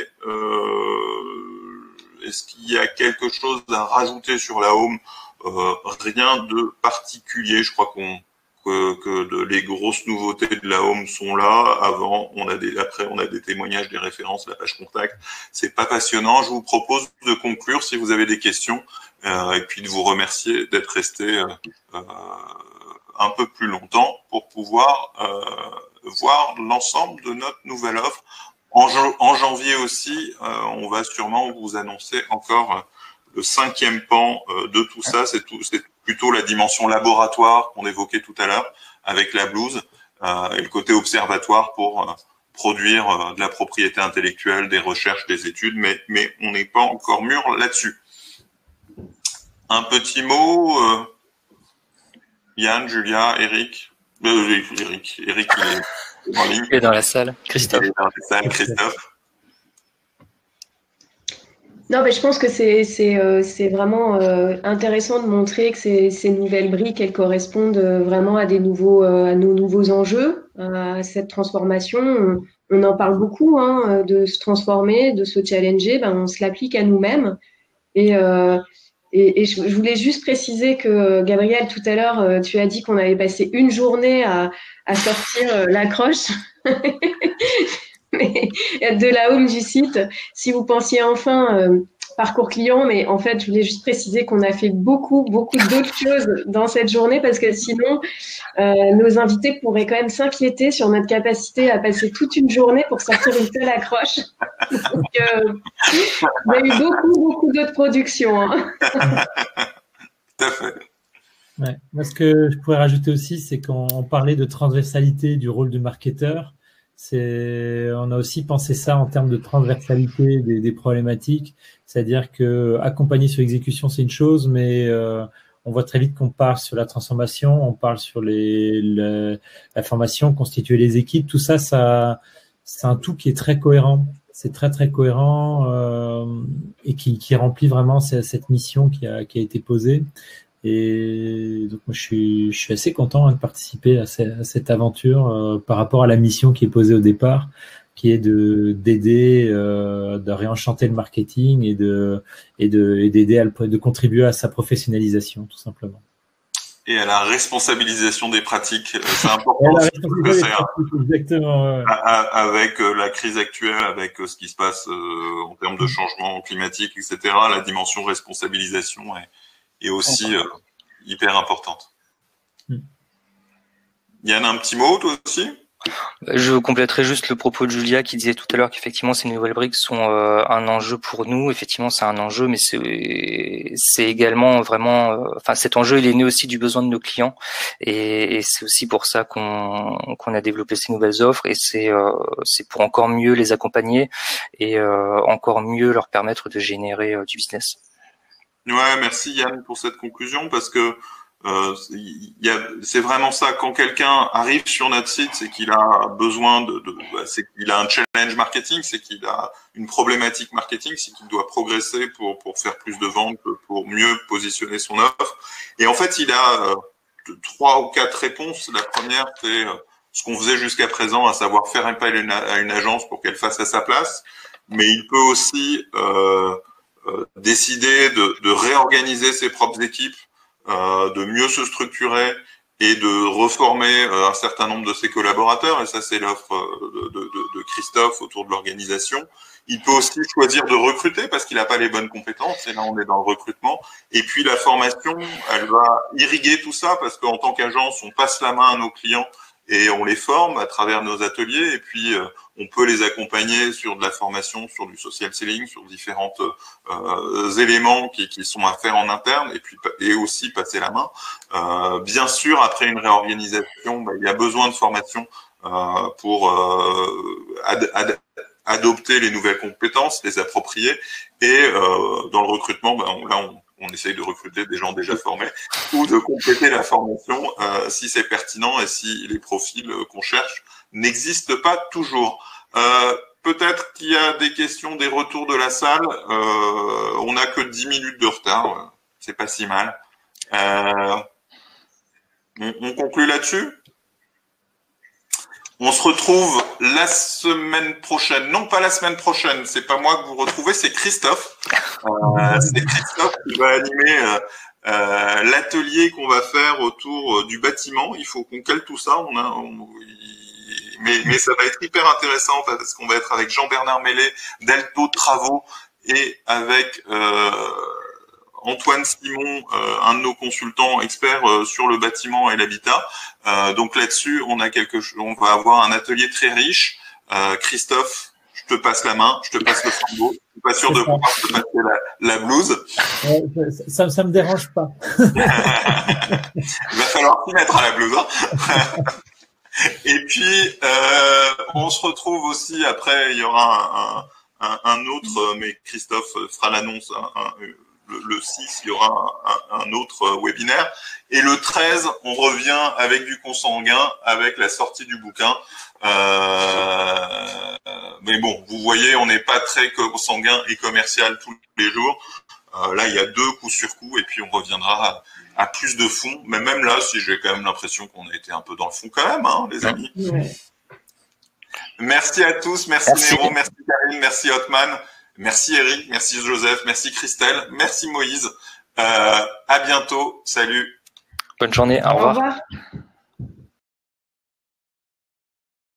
Euh, Est-ce qu'il y a quelque chose à rajouter sur la home? euh, Rien de particulier, je crois qu'on Que, que de, les grosses nouveautés de la home sont là. Avant, on a des, après, on a des témoignages, des références, la page contact. C'est pas passionnant. Je vous propose de conclure si vous avez des questions, euh, et puis de vous remercier d'être resté euh, euh, un peu plus longtemps pour pouvoir euh, voir l'ensemble de notre nouvelle offre. En, en janvier aussi, euh, on va sûrement vous annoncer encore euh, le cinquième pan euh, de tout ça. C'est tout, c'est plutôt la dimension laboratoire qu'on évoquait tout à l'heure avec la blouse, euh, et le côté observatoire pour euh, produire euh, de la propriété intellectuelle, des recherches, des études, mais, mais on n'est pas encore mûr là-dessus. Un petit mot, euh, Yann, Julia, Eric, euh, Eric, Eric, il est en ligne. Il est dans la salle, Christophe. Il est dans la salle, Christophe. Non, mais je pense que c'est c'est euh, c'est vraiment euh, intéressant de montrer que ces ces nouvelles briques, elles correspondent euh, vraiment à des nouveaux euh, à nos nouveaux enjeux, à cette transformation. On, on en parle beaucoup, hein, de se transformer, de se challenger. Ben, on se l'applique à nous-mêmes. Et euh, et, et je, je voulais juste préciser que Gabriel, tout à l'heure, euh, tu as dit qu'on avait passé une journée à à sortir euh, l'accroche. Mais de la home du site, si vous pensiez enfin euh, parcours client, mais en fait, je voulais juste préciser qu'on a fait beaucoup, beaucoup d'autres choses dans cette journée parce que sinon, euh, nos invités pourraient quand même s'inquiéter sur notre capacité à passer toute une journée pour sortir une seule accroche. Donc, euh, il y a eu beaucoup, beaucoup d'autres productions. Hein. Tout à fait. Ouais. Moi, ce que je pourrais rajouter aussi, c'est qu'on parlait de transversalité du rôle du marketeur. C'est, on a aussi pensé ça en termes de transversalité des, des problématiques, c'est-à-dire que accompagner sur l'exécution, c'est une chose, mais euh, on voit très vite qu'on parle sur la transformation, on parle sur les, le, la formation, constituer les équipes, tout ça, ça, c'est un tout qui est très cohérent. C'est très très cohérent euh, et qui, qui remplit vraiment cette, cette mission qui a, qui a été posée. Et donc moi je suis je suis assez content hein, de participer à, ce, à cette aventure euh, par rapport à la mission qui est posée au départ, qui est de d'aider euh, de réenchanter le marketing et de et de et d'aider à le, de contribuer à sa professionnalisation tout simplement. Et à la responsabilisation des pratiques, c'est important aussi de le faire. Exactement. Ouais. Avec la crise actuelle, avec ce qui se passe en termes de changement climatique, et cetera, la dimension responsabilisation est et aussi euh, hyper importante. Mm. Yann, un petit mot, toi aussi ? Je compléterai juste le propos de Julia qui disait tout à l'heure qu'effectivement ces nouvelles briques sont euh, un enjeu pour nous. Effectivement, c'est un enjeu, mais c'est c'est également vraiment, euh, enfin cet enjeu il est né aussi du besoin de nos clients et, et c'est aussi pour ça qu'on qu'on a développé ces nouvelles offres et c'est euh, c'est pour encore mieux les accompagner et euh, encore mieux leur permettre de générer euh, du business. Ouais, merci Yann pour cette conclusion parce que euh, y a, c'est vraiment ça. Quand quelqu'un arrive sur notre site, c'est qu'il a besoin de, de c'est qu'il a un challenge marketing, c'est qu'il a une problématique marketing, c'est qu'il doit progresser pour pour faire plus de ventes, pour mieux positionner son offre. Et en fait, il a euh, trois ou quatre réponses. La première, c'est euh, ce qu'on faisait jusqu'à présent, à savoir faire appel à une, à une agence pour qu'elle fasse à sa place. Mais il peut aussi euh, Euh, décider de, de réorganiser ses propres équipes, euh, de mieux se structurer et de reformer euh, un certain nombre de ses collaborateurs. Et ça, c'est l'offre de, de, de Christophe autour de l'organisation. Il peut aussi choisir de recruter parce qu'il n'a pas les bonnes compétences. Et là, on est dans le recrutement. Et puis, la formation, elle va irriguer tout ça parce qu'en tant qu'agence, on passe la main à nos clients et on les forme à travers nos ateliers. Et puis, euh, on peut les accompagner sur de la formation, sur du social selling, sur différents euh, éléments qui, qui sont à faire en interne, et puis et aussi passer la main. Euh, bien sûr, après une réorganisation, bah, il y a besoin de formation euh, pour euh, ad, ad, adopter les nouvelles compétences, les approprier. Et euh, dans le recrutement, bah, on, là, on, on essaye de recruter des gens déjà formés ou de compléter la formation euh, si c'est pertinent et si les profils qu'on cherche n'existe pas toujours. Euh, peut-être qu'il y a des questions, des retours de la salle. Euh, on n'a que dix minutes de retard. C'est pas si mal. Euh, on, on conclut là-dessus. On se retrouve la semaine prochaine. Non, pas la semaine prochaine. C'est pas moi que vous retrouvez, c'est Christophe. Euh, c'est Christophe qui va animer euh, euh, l'atelier qu'on va faire autour euh, du bâtiment. Il faut qu'on cale tout ça. On a, on, Mais, mais ça va être hyper intéressant parce qu'on va être avec Jean-Bernard Mellet d'Alto Travaux et avec euh, Antoine Simon, euh, un de nos consultants experts euh, sur le bâtiment et l'habitat. Euh, donc là-dessus, on a quelque chose, on va avoir un atelier très riche. Euh, Christophe, je te passe la main, je te passe le flambeau. Je suis pas sûr de pouvoir te passer la, la blouse. Ouais, ça, ça me dérange pas. Il va falloir s'y mettre à la blouse. Hein. Et puis, euh, on se retrouve aussi, après, il y aura un, un, un autre, mais Christophe fera l'annonce le, le six, il y aura un, un, un autre webinaire. Et le treize, on revient avec du consanguin, avec la sortie du bouquin. Euh, mais bon, vous voyez, on n'est pas très consanguin et commercial tous les jours. Euh, là, il y a deux coup sur coup, et puis on reviendra à, à plus de fond. Mais même là, si j'ai quand même l'impression qu'on a été un peu dans le fond quand même, hein, les amis. Ouais. Merci à tous, merci, merci Néro, merci Karine, merci Hotman, merci Eric, merci Joseph, merci Christelle, merci Moïse. Euh, à bientôt, salut. Bonne journée, au revoir. Au revoir.